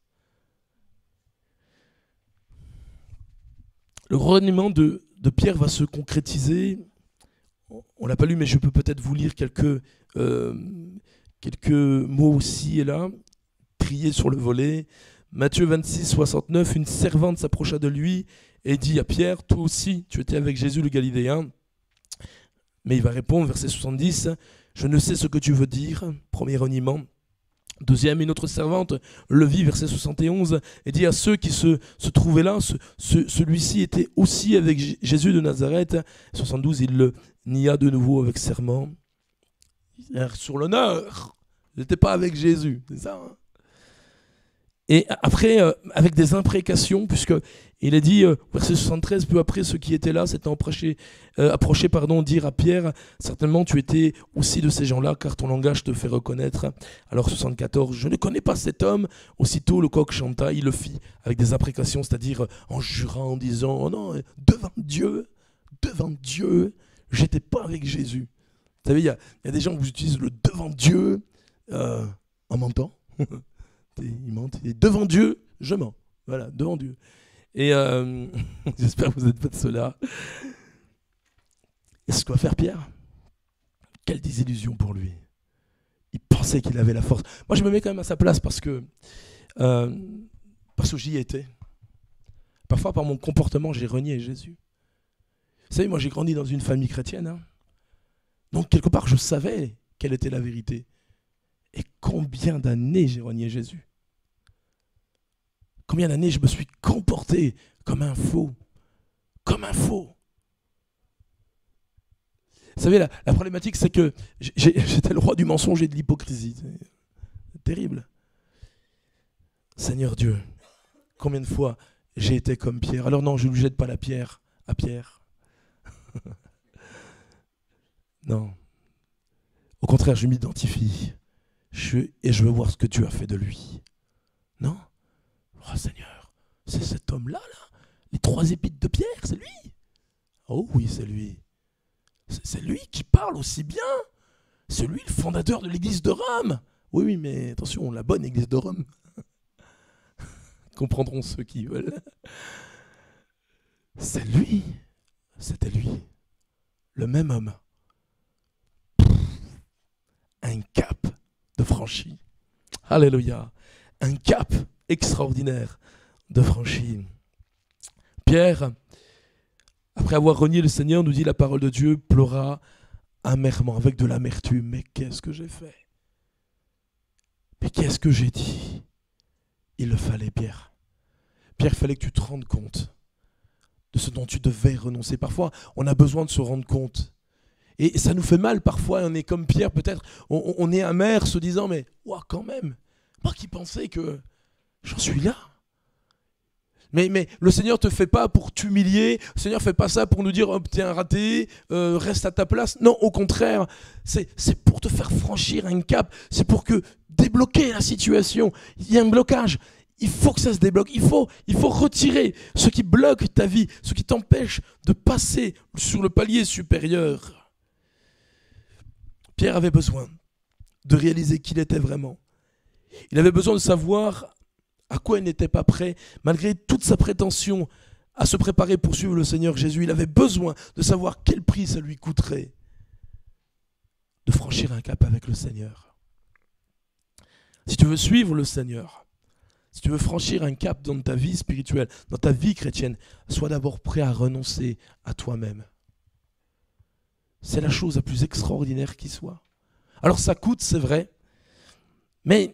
Le reniement de, de Pierre va se concrétiser. On ne l'a pas lu, mais je peux peut-être vous lire quelques, euh, quelques mots aussi et là, triés sur le volet. Matthieu vingt-six, soixante-neuf, une servante s'approcha de lui et dit à Pierre, toi aussi, tu étais avec Jésus le Galilée. Mais il va répondre, verset soixante-dix, « Je ne sais ce que tu veux dire », premier reniement. Deuxième, une autre servante le vit, verset soixante et onze, et dit à ceux qui se, se trouvaient là, ce, ce, celui-ci était aussi avec Jésus de Nazareth. soixante-douze, il le nia de nouveau avec serment. Sur l'honneur, il n'était pas avec Jésus, c'est ça hein. Et après, euh, avec des imprécations, puisqu'il est dit, euh, verset soixante-treize, peu après, ceux qui étaient là s'étant approchés, euh, approchés, pardon, dire à Pierre, certainement tu étais aussi de ces gens-là, car ton langage te fait reconnaître. Alors soixante-quatorze, je ne connais pas cet homme. Aussitôt le coq chanta, il le fit avec des imprécations, c'est-à-dire en jurant, en disant, oh non, devant Dieu, devant Dieu, j'étais pas avec Jésus. Vous savez, il y, y a des gens qui utilisent le devant Dieu euh, en mentant. Il ment. Et devant Dieu, je mens. Voilà, devant Dieu. Et euh, j'espère que vous n'êtes pas de ceux-là. Et ce que va faire Pierre? Quelle désillusion pour lui. Il pensait qu'il avait la force. Moi, je me mets quand même à sa place parce que, euh, parce que j'y étais. Parfois, par mon comportement, j'ai renié Jésus. Vous savez, moi, j'ai grandi dans une famille chrétienne. Hein. Donc, quelque part, je savais quelle était la vérité. Et combien d'années j'ai renié Jésus? Combien d'années je me suis comporté comme un faux, comme un faux. Vous savez, la, la problématique, c'est que j'ai, j'étais le roi du mensonge et de l'hypocrisie. C'est terrible. Seigneur Dieu, combien de fois j'ai été comme Pierre? Alors non, je ne lui jette pas la pierre à Pierre. Non. Au contraire, je m'identifie. Je, et je veux voir ce que tu as fait de lui. Non? Oh Seigneur, c'est cet homme-là, là. Les trois épîtres de Pierre, c'est lui. Oh oui, c'est lui. C'est, c'est lui qui parle aussi bien. C'est lui le fondateur de l'église de Rome. Oui, oui, mais attention, la bonne église de Rome. comprendront ceux qui veulent. C'est lui, c'était lui, le même homme. Un cap de franchi. Alléluia. Un cap extraordinaire de franchi. Pierre, après avoir renié le Seigneur, nous dit la parole de Dieu, pleura amèrement, avec de l'amertume. Mais qu'est-ce que j'ai fait? Mais qu'est-ce que j'ai dit? Il le fallait, Pierre. Pierre, il fallait que tu te rendes compte de ce dont tu devais renoncer. Parfois, on a besoin de se rendre compte. Et ça nous fait mal parfois, on est comme Pierre peut-être, on, on est amer se disant, mais ouah, quand même, moi qui pensais que j'en suis là. Mais, mais le Seigneur ne te fait pas pour t'humilier, le Seigneur ne fait pas ça pour nous dire, oh, t'es un raté, euh, reste à ta place. Non, au contraire, c'est, c'est pour te faire franchir un cap, c'est pour que débloquer la situation. Il y a un blocage, il faut que ça se débloque, il faut, il faut retirer ce qui bloque ta vie, ce qui t'empêche de passer sur le palier supérieur. Pierre avait besoin de réaliser qui il était vraiment. Il avait besoin de savoir à quoi il n'était pas prêt, malgré toute sa prétention à se préparer pour suivre le Seigneur Jésus. Il avait besoin de savoir quel prix ça lui coûterait de franchir un cap avec le Seigneur. Si tu veux suivre le Seigneur, si tu veux franchir un cap dans ta vie spirituelle, dans ta vie chrétienne, sois d'abord prêt à renoncer à toi-même. C'est la chose la plus extraordinaire qui soit. Alors ça coûte, c'est vrai, mais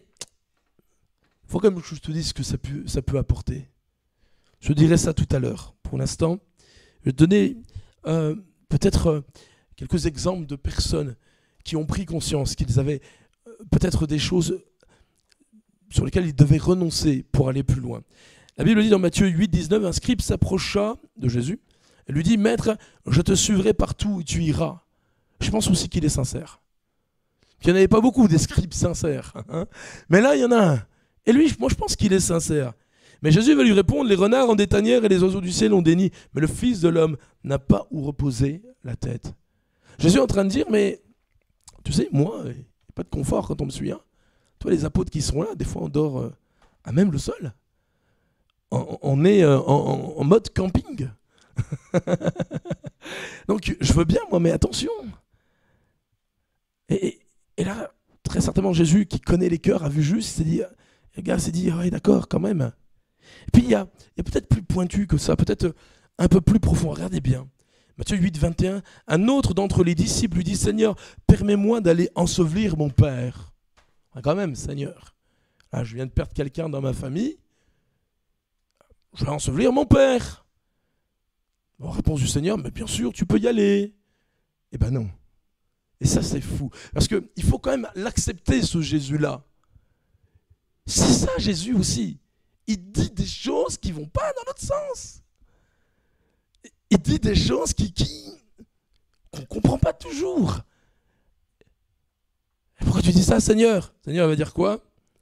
il faut quand même que je te dise ce que ça peut, ça peut apporter. Je dirai ça tout à l'heure. Pour l'instant, je vais te donner euh, peut-être euh, quelques exemples de personnes qui ont pris conscience qu'ils avaient euh, peut-être des choses sur lesquelles ils devaient renoncer pour aller plus loin. La Bible dit dans Matthieu huit, dix-neuf, un scribe s'approcha de Jésus et lui dit, « Maître, je te suivrai partout où tu iras. » Je pense aussi qu'il est sincère. Il n'y en avait pas beaucoup des scribes sincères. Hein, mais là, il y en a un. Et lui, moi, je pense qu'il est sincère. Mais Jésus va lui répondre, « Les renards ont des tanières et les oiseaux du ciel ont des nids. Mais le Fils de l'homme n'a pas où reposer la tête. » Jésus est en train de dire, mais tu sais, moi, il n'y a pas de confort quand on me suit. Hein. Toi, les apôtres qui sont là, des fois, on dort euh, à même le sol. On, on est euh, en, en, en mode camping. Donc, je veux bien, moi, mais attention. Et, et, et là, très certainement, Jésus, qui connaît les cœurs, a vu juste, s'est dit, le gars s'est dit, ouais, d'accord, quand même. Et puis, il y a, il y a peut-être plus pointu que ça, peut-être un peu plus profond. Regardez bien. Matthieu huit, vingt et un, un autre d'entre les disciples lui dit, Seigneur, permets-moi d'aller ensevelir mon père. Ah, quand même, Seigneur. Là, je viens de perdre quelqu'un dans ma famille. Je vais ensevelir mon père. Bon, réponse du Seigneur, mais bien sûr, tu peux y aller. Eh ben non. Et ça, c'est fou. Parce qu'il faut quand même l'accepter, ce Jésus-là. C'est ça, Jésus aussi. Il dit des choses qui ne vont pas dans notre sens. Il dit des choses qui, qui, qu'on ne comprend pas toujours. Et pourquoi tu dis ça, Seigneur? Seigneur, il va dire quoi?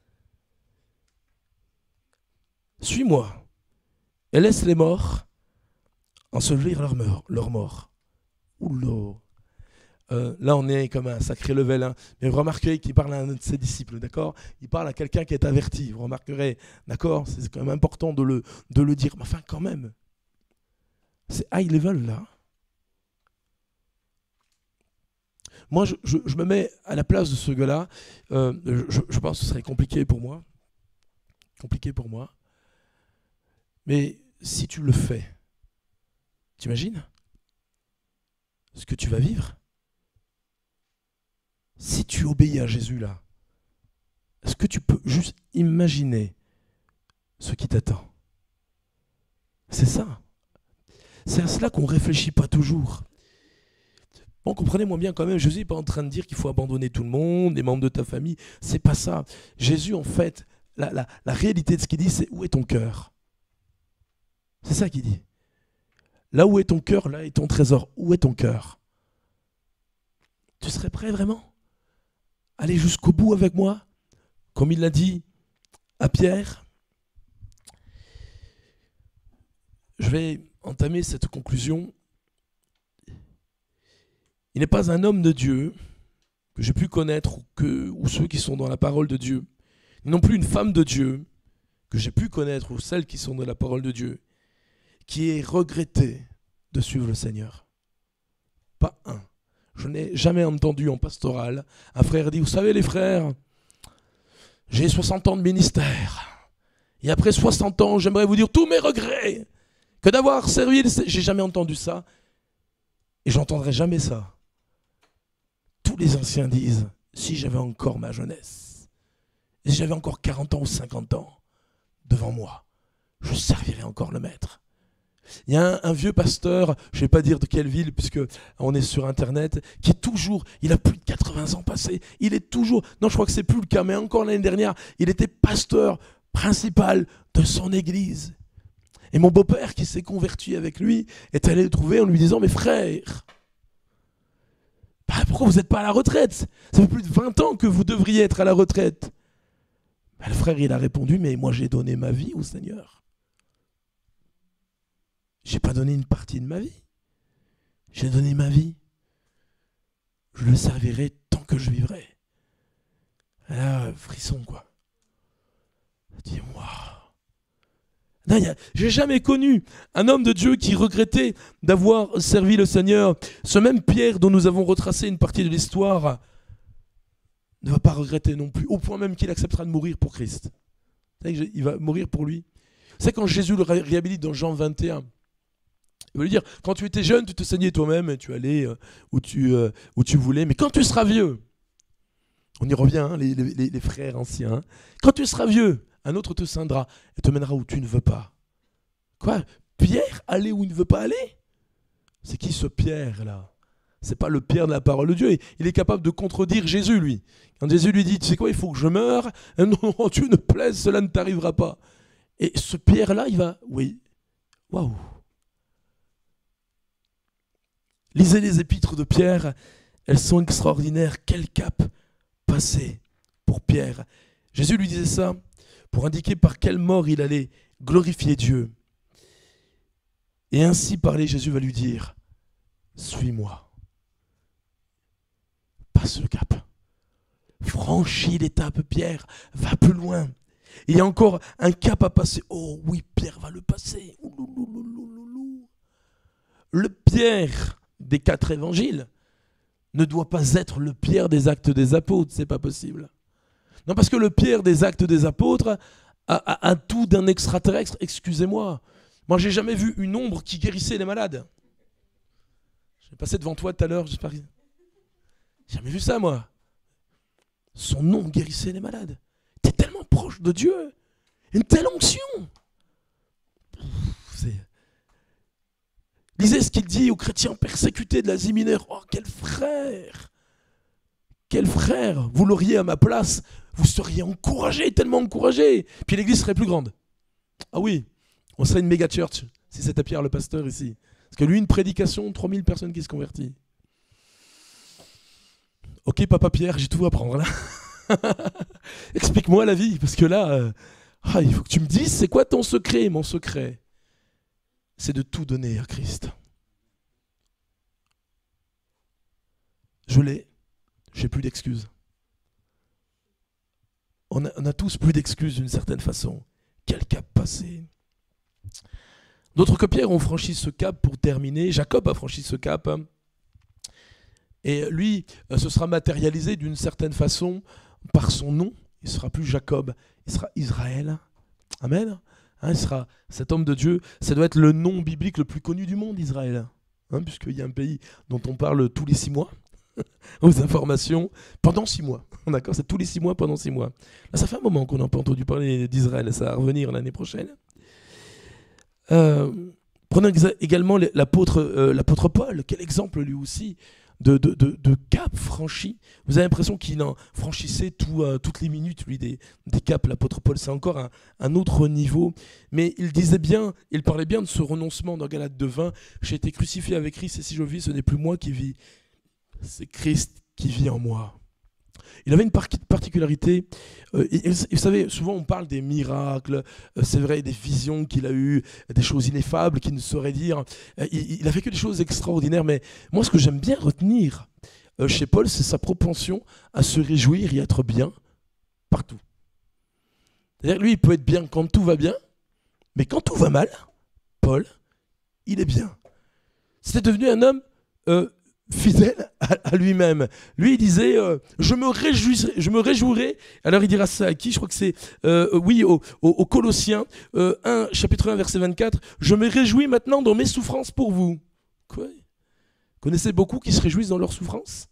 Suis-moi et laisse les morts ensevelir leurs morts. Leur mort. Oula. Euh, là, on est comme un sacré level. Hein. Mais vous remarquerez qu'il parle à un de ses disciples, d'accord? Il parle à quelqu'un qui est averti. Vous remarquerez, d'accord? C'est quand même important de le, de le dire. Mais enfin, quand même, c'est high level, là. Moi, je, je, je me mets à la place de ce gars-là. Euh, je, je pense que ce serait compliqué pour moi. Compliqué pour moi. Mais si tu le fais, t'imagines ce que tu vas vivre? Si tu obéis à Jésus là, est-ce que tu peux juste imaginer ce qui t'attend? C'est ça. C'est à cela qu'on ne réfléchit pas toujours. Bon, comprenez-moi bien quand même, Jésus n'est pas en train de dire qu'il faut abandonner tout le monde, les membres de ta famille. C'est pas ça. Jésus, en fait, la, la, la réalité de ce qu'il dit, c'est où est ton cœur? C'est ça qu'il dit. Là où est ton cœur, là est ton trésor. Où est ton cœur? Tu serais prêt vraiment? Aller jusqu'au bout avec moi, comme il l'a dit à Pierre. Je vais entamer cette conclusion. Il n'est pas un homme de Dieu que j'ai pu connaître ou, que, ou ceux qui sont dans la parole de Dieu, non plus une femme de Dieu que j'ai pu connaître, ou celles qui sont dans la parole de Dieu, qui ait regretté de suivre le Seigneur? Pas un. Je n'ai jamais entendu en pastoral un frère dire, vous savez les frères, j'ai soixante ans de ministère, et après soixante ans, j'aimerais vous dire tous mes regrets, que d'avoir servi, j'ai jamais entendu ça, et j'entendrai jamais ça. Tous les anciens disent, si j'avais encore ma jeunesse, si j'avais encore quarante ans ou cinquante ans devant moi, je servirais encore le maître. Il y a un, un vieux pasteur, je ne vais pas dire de quelle ville, puisque on est sur Internet, qui est toujours, il a plus de quatre-vingts ans passés, il est toujours, non je crois que c'est plus le cas, mais encore l'année dernière, il était pasteur principal de son église. Et mon beau-père qui s'est converti avec lui est allé le trouver en lui disant, mais frère, bah, pourquoi vous n'êtes pas à la retraite? Ça fait plus de vingt ans que vous devriez être à la retraite. Bah, le frère il a répondu, mais moi j'ai donné ma vie au Seigneur. J'ai pas donné une partie de ma vie. J'ai donné ma vie. Je le servirai tant que je vivrai. Et là, frisson, quoi. Je dis, waouh. J'ai jamais connu un homme de Dieu qui regrettait d'avoir servi le Seigneur. Ce même Pierre dont nous avons retracé une partie de l'histoire ne va pas regretter non plus, au point même qu'il acceptera de mourir pour Christ. Il va mourir pour lui. C'est quand Jésus le réhabilite dans Jean vingt et un. Il va lui dire, quand tu étais jeune, tu te saignais toi-même et tu allais euh, où, tu, euh, où tu voulais. Mais quand tu seras vieux, on y revient, hein, les, les, les frères anciens, hein, quand tu seras vieux, un autre te ceindra et te mènera où tu ne veux pas. Quoi? Pierre, aller où il ne veut pas aller? C'est qui ce Pierre-là? C'est pas le Pierre de la parole de Dieu. Il est capable de contredire Jésus, lui. Quand Jésus lui dit, tu sais quoi, il faut que je meure. Non, Dieu ne plaise, cela ne t'arrivera pas. Et ce Pierre-là, il va, oui, waouh. Lisez les épîtres de Pierre, elles sont extraordinaires. Quel cap passé pour Pierre. Jésus lui disait ça pour indiquer par quelle mort il allait glorifier Dieu. Et ainsi parler, Jésus va lui dire, suis-moi. Passe le cap. Franchis l'étape, Pierre, va plus loin. Il y a encore un cap à passer. Oh oui, Pierre va le passer. Oulouloulouloulou. Le Pierre des quatre évangiles ne doit pas être le Pierre des actes des apôtres, c'est pas possible. Non, parce que le Pierre des actes des apôtres a, a, a tout d'un extraterrestre, excusez-moi. Moi, j'ai jamais vu une ombre qui guérissait les malades. J'ai passé devant toi tout à l'heure, j'espère. J'ai jamais vu ça, moi. Son nom guérissait les malades. T'es tellement proche de Dieu. Une telle onction. C'est... Lisez ce qu'il dit aux chrétiens persécutés de l'Asie mineure. Oh, quel frère! Quel frère! Vous l'auriez à ma place, vous seriez encouragé, tellement encouragé. Puis l'église serait plus grande. Ah oui, on serait une méga church, si c'était Pierre le pasteur ici. Parce que lui, une prédication, trois mille personnes qui se convertissent. Ok, papa Pierre, j'ai tout à apprendre là. Explique-moi la vie, parce que là, euh, ah, il faut que tu me dises, c'est quoi ton secret? Mon secret, c'est de tout donner à Christ. Je l'ai, j'ai plus d'excuses. On a, on a tous plus d'excuses d'une certaine façon. Quel cap passé. D'autres que Pierre ont franchi ce cap pour terminer. Jacob a franchi ce cap. Et lui, ce sera matérialisé d'une certaine façon par son nom. Il ne sera plus Jacob, il sera Israël. Amen. Hein, il sera cet homme de Dieu. Ça doit être le nom biblique le plus connu du monde, Israël. Hein, puisqu'il y a un pays dont on parle tous les six mois, aux informations, pendant six mois. D'accord, c'est tous les six mois, pendant six mois. Là, ça fait un moment qu'on n'a pas entendu parler d'Israël. Ça va revenir l'année prochaine. Euh, prenons également l'apôtre, euh, l'apôtre Paul. Quel exemple, lui aussi, de, de, de, de cap franchi. Vous avez l'impression qu'il en franchissait tout, euh, toutes les minutes, lui, des, des caps. L'apôtre Paul, c'est encore un, un autre niveau. Mais il disait bien, il parlait bien de ce renoncement dans Galates deux vingt. J'ai été crucifié avec Christ et si je vis, ce n'est plus moi qui vis. C'est Christ qui vit en moi. Il avait une particularité, euh, et, et, vous savez, souvent on parle des miracles, euh, c'est vrai, des visions qu'il a eues, des choses ineffables qu'il ne saurait dire. Euh, il, il a fait que des choses extraordinaires, mais moi ce que j'aime bien retenir euh, chez Paul, c'est sa propension à se réjouir et à être bien partout. C'est-à-dire, lui, il peut être bien quand tout va bien, mais quand tout va mal, Paul, il est bien. C'était devenu un homme euh, fidèle à, à lui-même. Lui, il disait euh, je, me réjouirai, je me réjouirai. Alors, il dira ça à qui? Je crois que c'est, euh, oui, aux au, au Colossiens, euh, un, chapitre un, verset vingt-quatre. Je me réjouis maintenant dans mes souffrances pour vous. Quoi? Vous connaissez beaucoup qui se réjouissent dans leurs souffrances?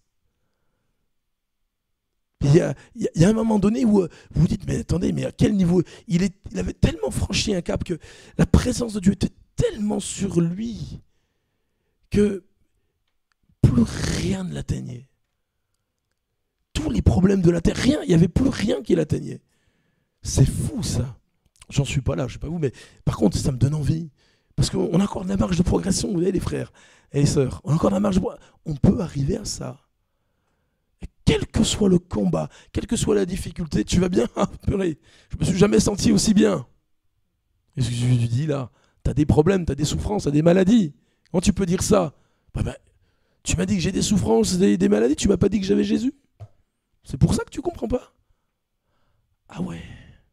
Il y, a, il y a un moment donné où vous vous dites, mais attendez, mais à quel niveau il, est, il avait tellement franchi un cap que la présence de Dieu était tellement sur lui que plus rien ne l'atteignait. Tous les problèmes de la terre, rien, il n'y avait plus rien qui l'atteignait. C'est fou ça. J'en suis pas là, je ne sais pas vous, mais par contre, ça me donne envie. Parce qu'on a encore de la marge de progression, vous voyez les frères et les sœurs. On a encore de la marge de progression. On peut arriver à ça. Et quel que soit le combat, quelle que soit la difficulté, tu vas bien? Ah, purée, je me suis jamais senti aussi bien. Et ce que je lui dis là, tu as des problèmes, tu as des souffrances, tu as des maladies. Comment tu peux dire ça? Bah, bah, tu m'as dit que j'ai des souffrances, des, des maladies, tu m'as pas dit que j'avais Jésus. C'est pour ça que tu comprends pas? Ah ouais.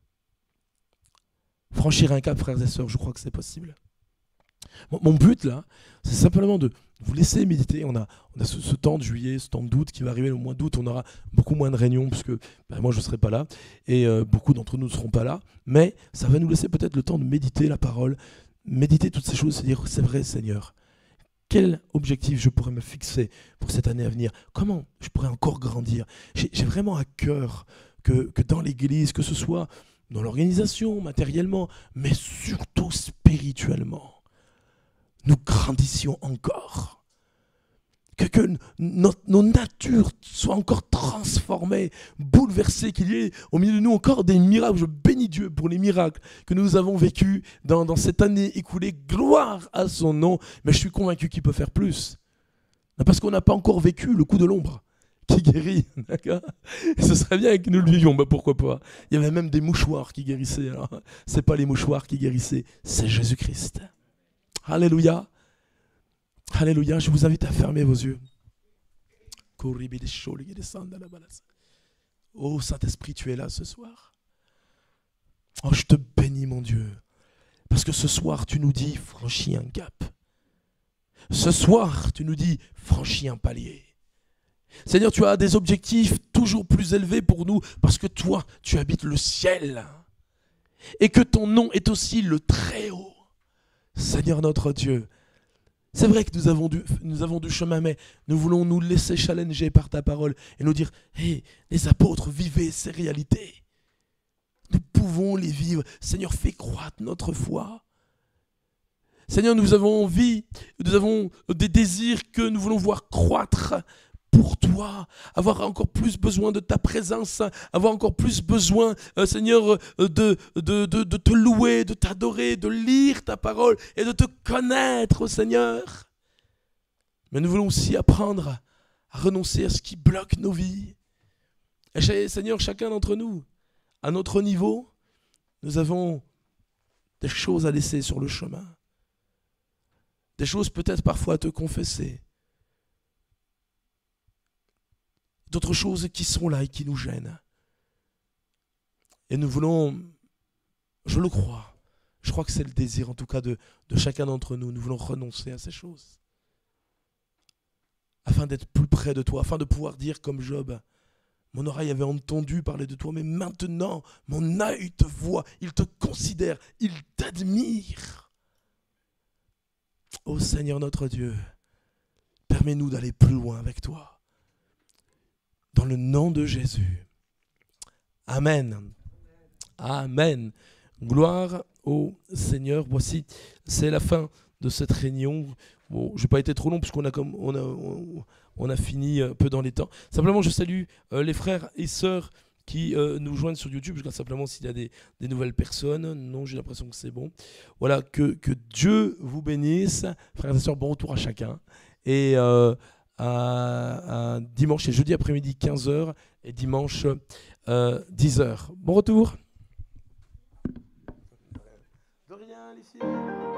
Franchir un cap, frères et sœurs, je crois que c'est possible. Mon, mon but là, c'est simplement de vous laisser méditer. On a, on a ce, ce temps de juillet, ce temps d'août qui va arriver, le mois d'août, on aura beaucoup moins de réunions parce que ben, moi je ne serai pas là et euh, beaucoup d'entre nous ne seront pas là. Mais ça va nous laisser peut-être le temps de méditer la parole, méditer toutes ces choses, se dire c'est vrai Seigneur. Quel objectif je pourrais me fixer pour cette année à venir? Comment je pourrais encore grandir? J'ai, j'ai vraiment à cœur que, que dans l'Église, que ce soit dans l'organisation, matériellement, mais surtout spirituellement, nous grandissions encore. Que, que nos, nos natures soient encore transformées, bouleversées, qu'il y ait au milieu de nous encore des miracles. Je bénis Dieu pour les miracles que nous avons vécus dans, dans cette année écoulée. Gloire à son nom. Mais je suis convaincu qu'il peut faire plus. Parce qu'on n'a pas encore vécu le coup de l'ombre qui guérit. D'accord ? Ce serait bien que nous le vivions. Bah pourquoi pas ? Il y avait même des mouchoirs qui guérissaient. Alors, ce n'est pas les mouchoirs qui guérissaient, c'est Jésus-Christ. Alléluia. Alléluia, je vous invite à fermer vos yeux. Oh Saint-Esprit, tu es là ce soir. Oh, je te bénis mon Dieu. Parce que ce soir, tu nous dis, franchis un cap. Ce soir, tu nous dis, franchis un palier. Seigneur, tu as des objectifs toujours plus élevés pour nous parce que toi, tu habites le ciel. Et que ton nom est aussi le Très-Haut. Seigneur notre Dieu, c'est vrai que nous avons, du, nous avons du chemin, mais nous voulons nous laisser challenger par ta parole et nous dire, hé, hey, les apôtres, vivez ces réalités. Nous pouvons les vivre. Seigneur, fais croître notre foi. Seigneur, nous avons envie, nous avons des désirs que nous voulons voir croître pour toi, avoir encore plus besoin de ta présence, avoir encore plus besoin, euh, Seigneur, de, de, de, de te louer, de t'adorer, de lire ta parole et de te connaître, Seigneur. Mais nous voulons aussi apprendre à renoncer à ce qui bloque nos vies. Et Seigneur, chacun d'entre nous, à notre niveau, nous avons des choses à laisser sur le chemin. Des choses peut-être parfois à te confesser. D'autres choses qui sont là et qui nous gênent. Et nous voulons, je le crois, je crois que c'est le désir en tout cas de, de chacun d'entre nous, nous voulons renoncer à ces choses. Afin d'être plus près de toi, afin de pouvoir dire comme Job, mon oreille avait entendu parler de toi, mais maintenant mon œil te voit, il te considère, il t'admire. Ô Seigneur notre Dieu, permets-nous d'aller plus loin avec toi. Dans le nom de Jésus. Amen. Amen. Gloire au Seigneur. Voici, c'est la fin de cette réunion. Bon, je n'ai pas été trop long puisqu'on a, comme, on a, on, on a fini un peu dans les temps. Simplement, je salue euh, les frères et sœurs qui euh, nous joignent sur YouTube. Je regarde simplement s'il y a des, des nouvelles personnes. Non, j'ai l'impression que c'est bon. Voilà, que, que Dieu vous bénisse. Frères et sœurs, bon retour à chacun. Et... Euh, À, à dimanche et jeudi après-midi quinze heures et dimanche euh, dix heures. Bon retour. De rien, les filles.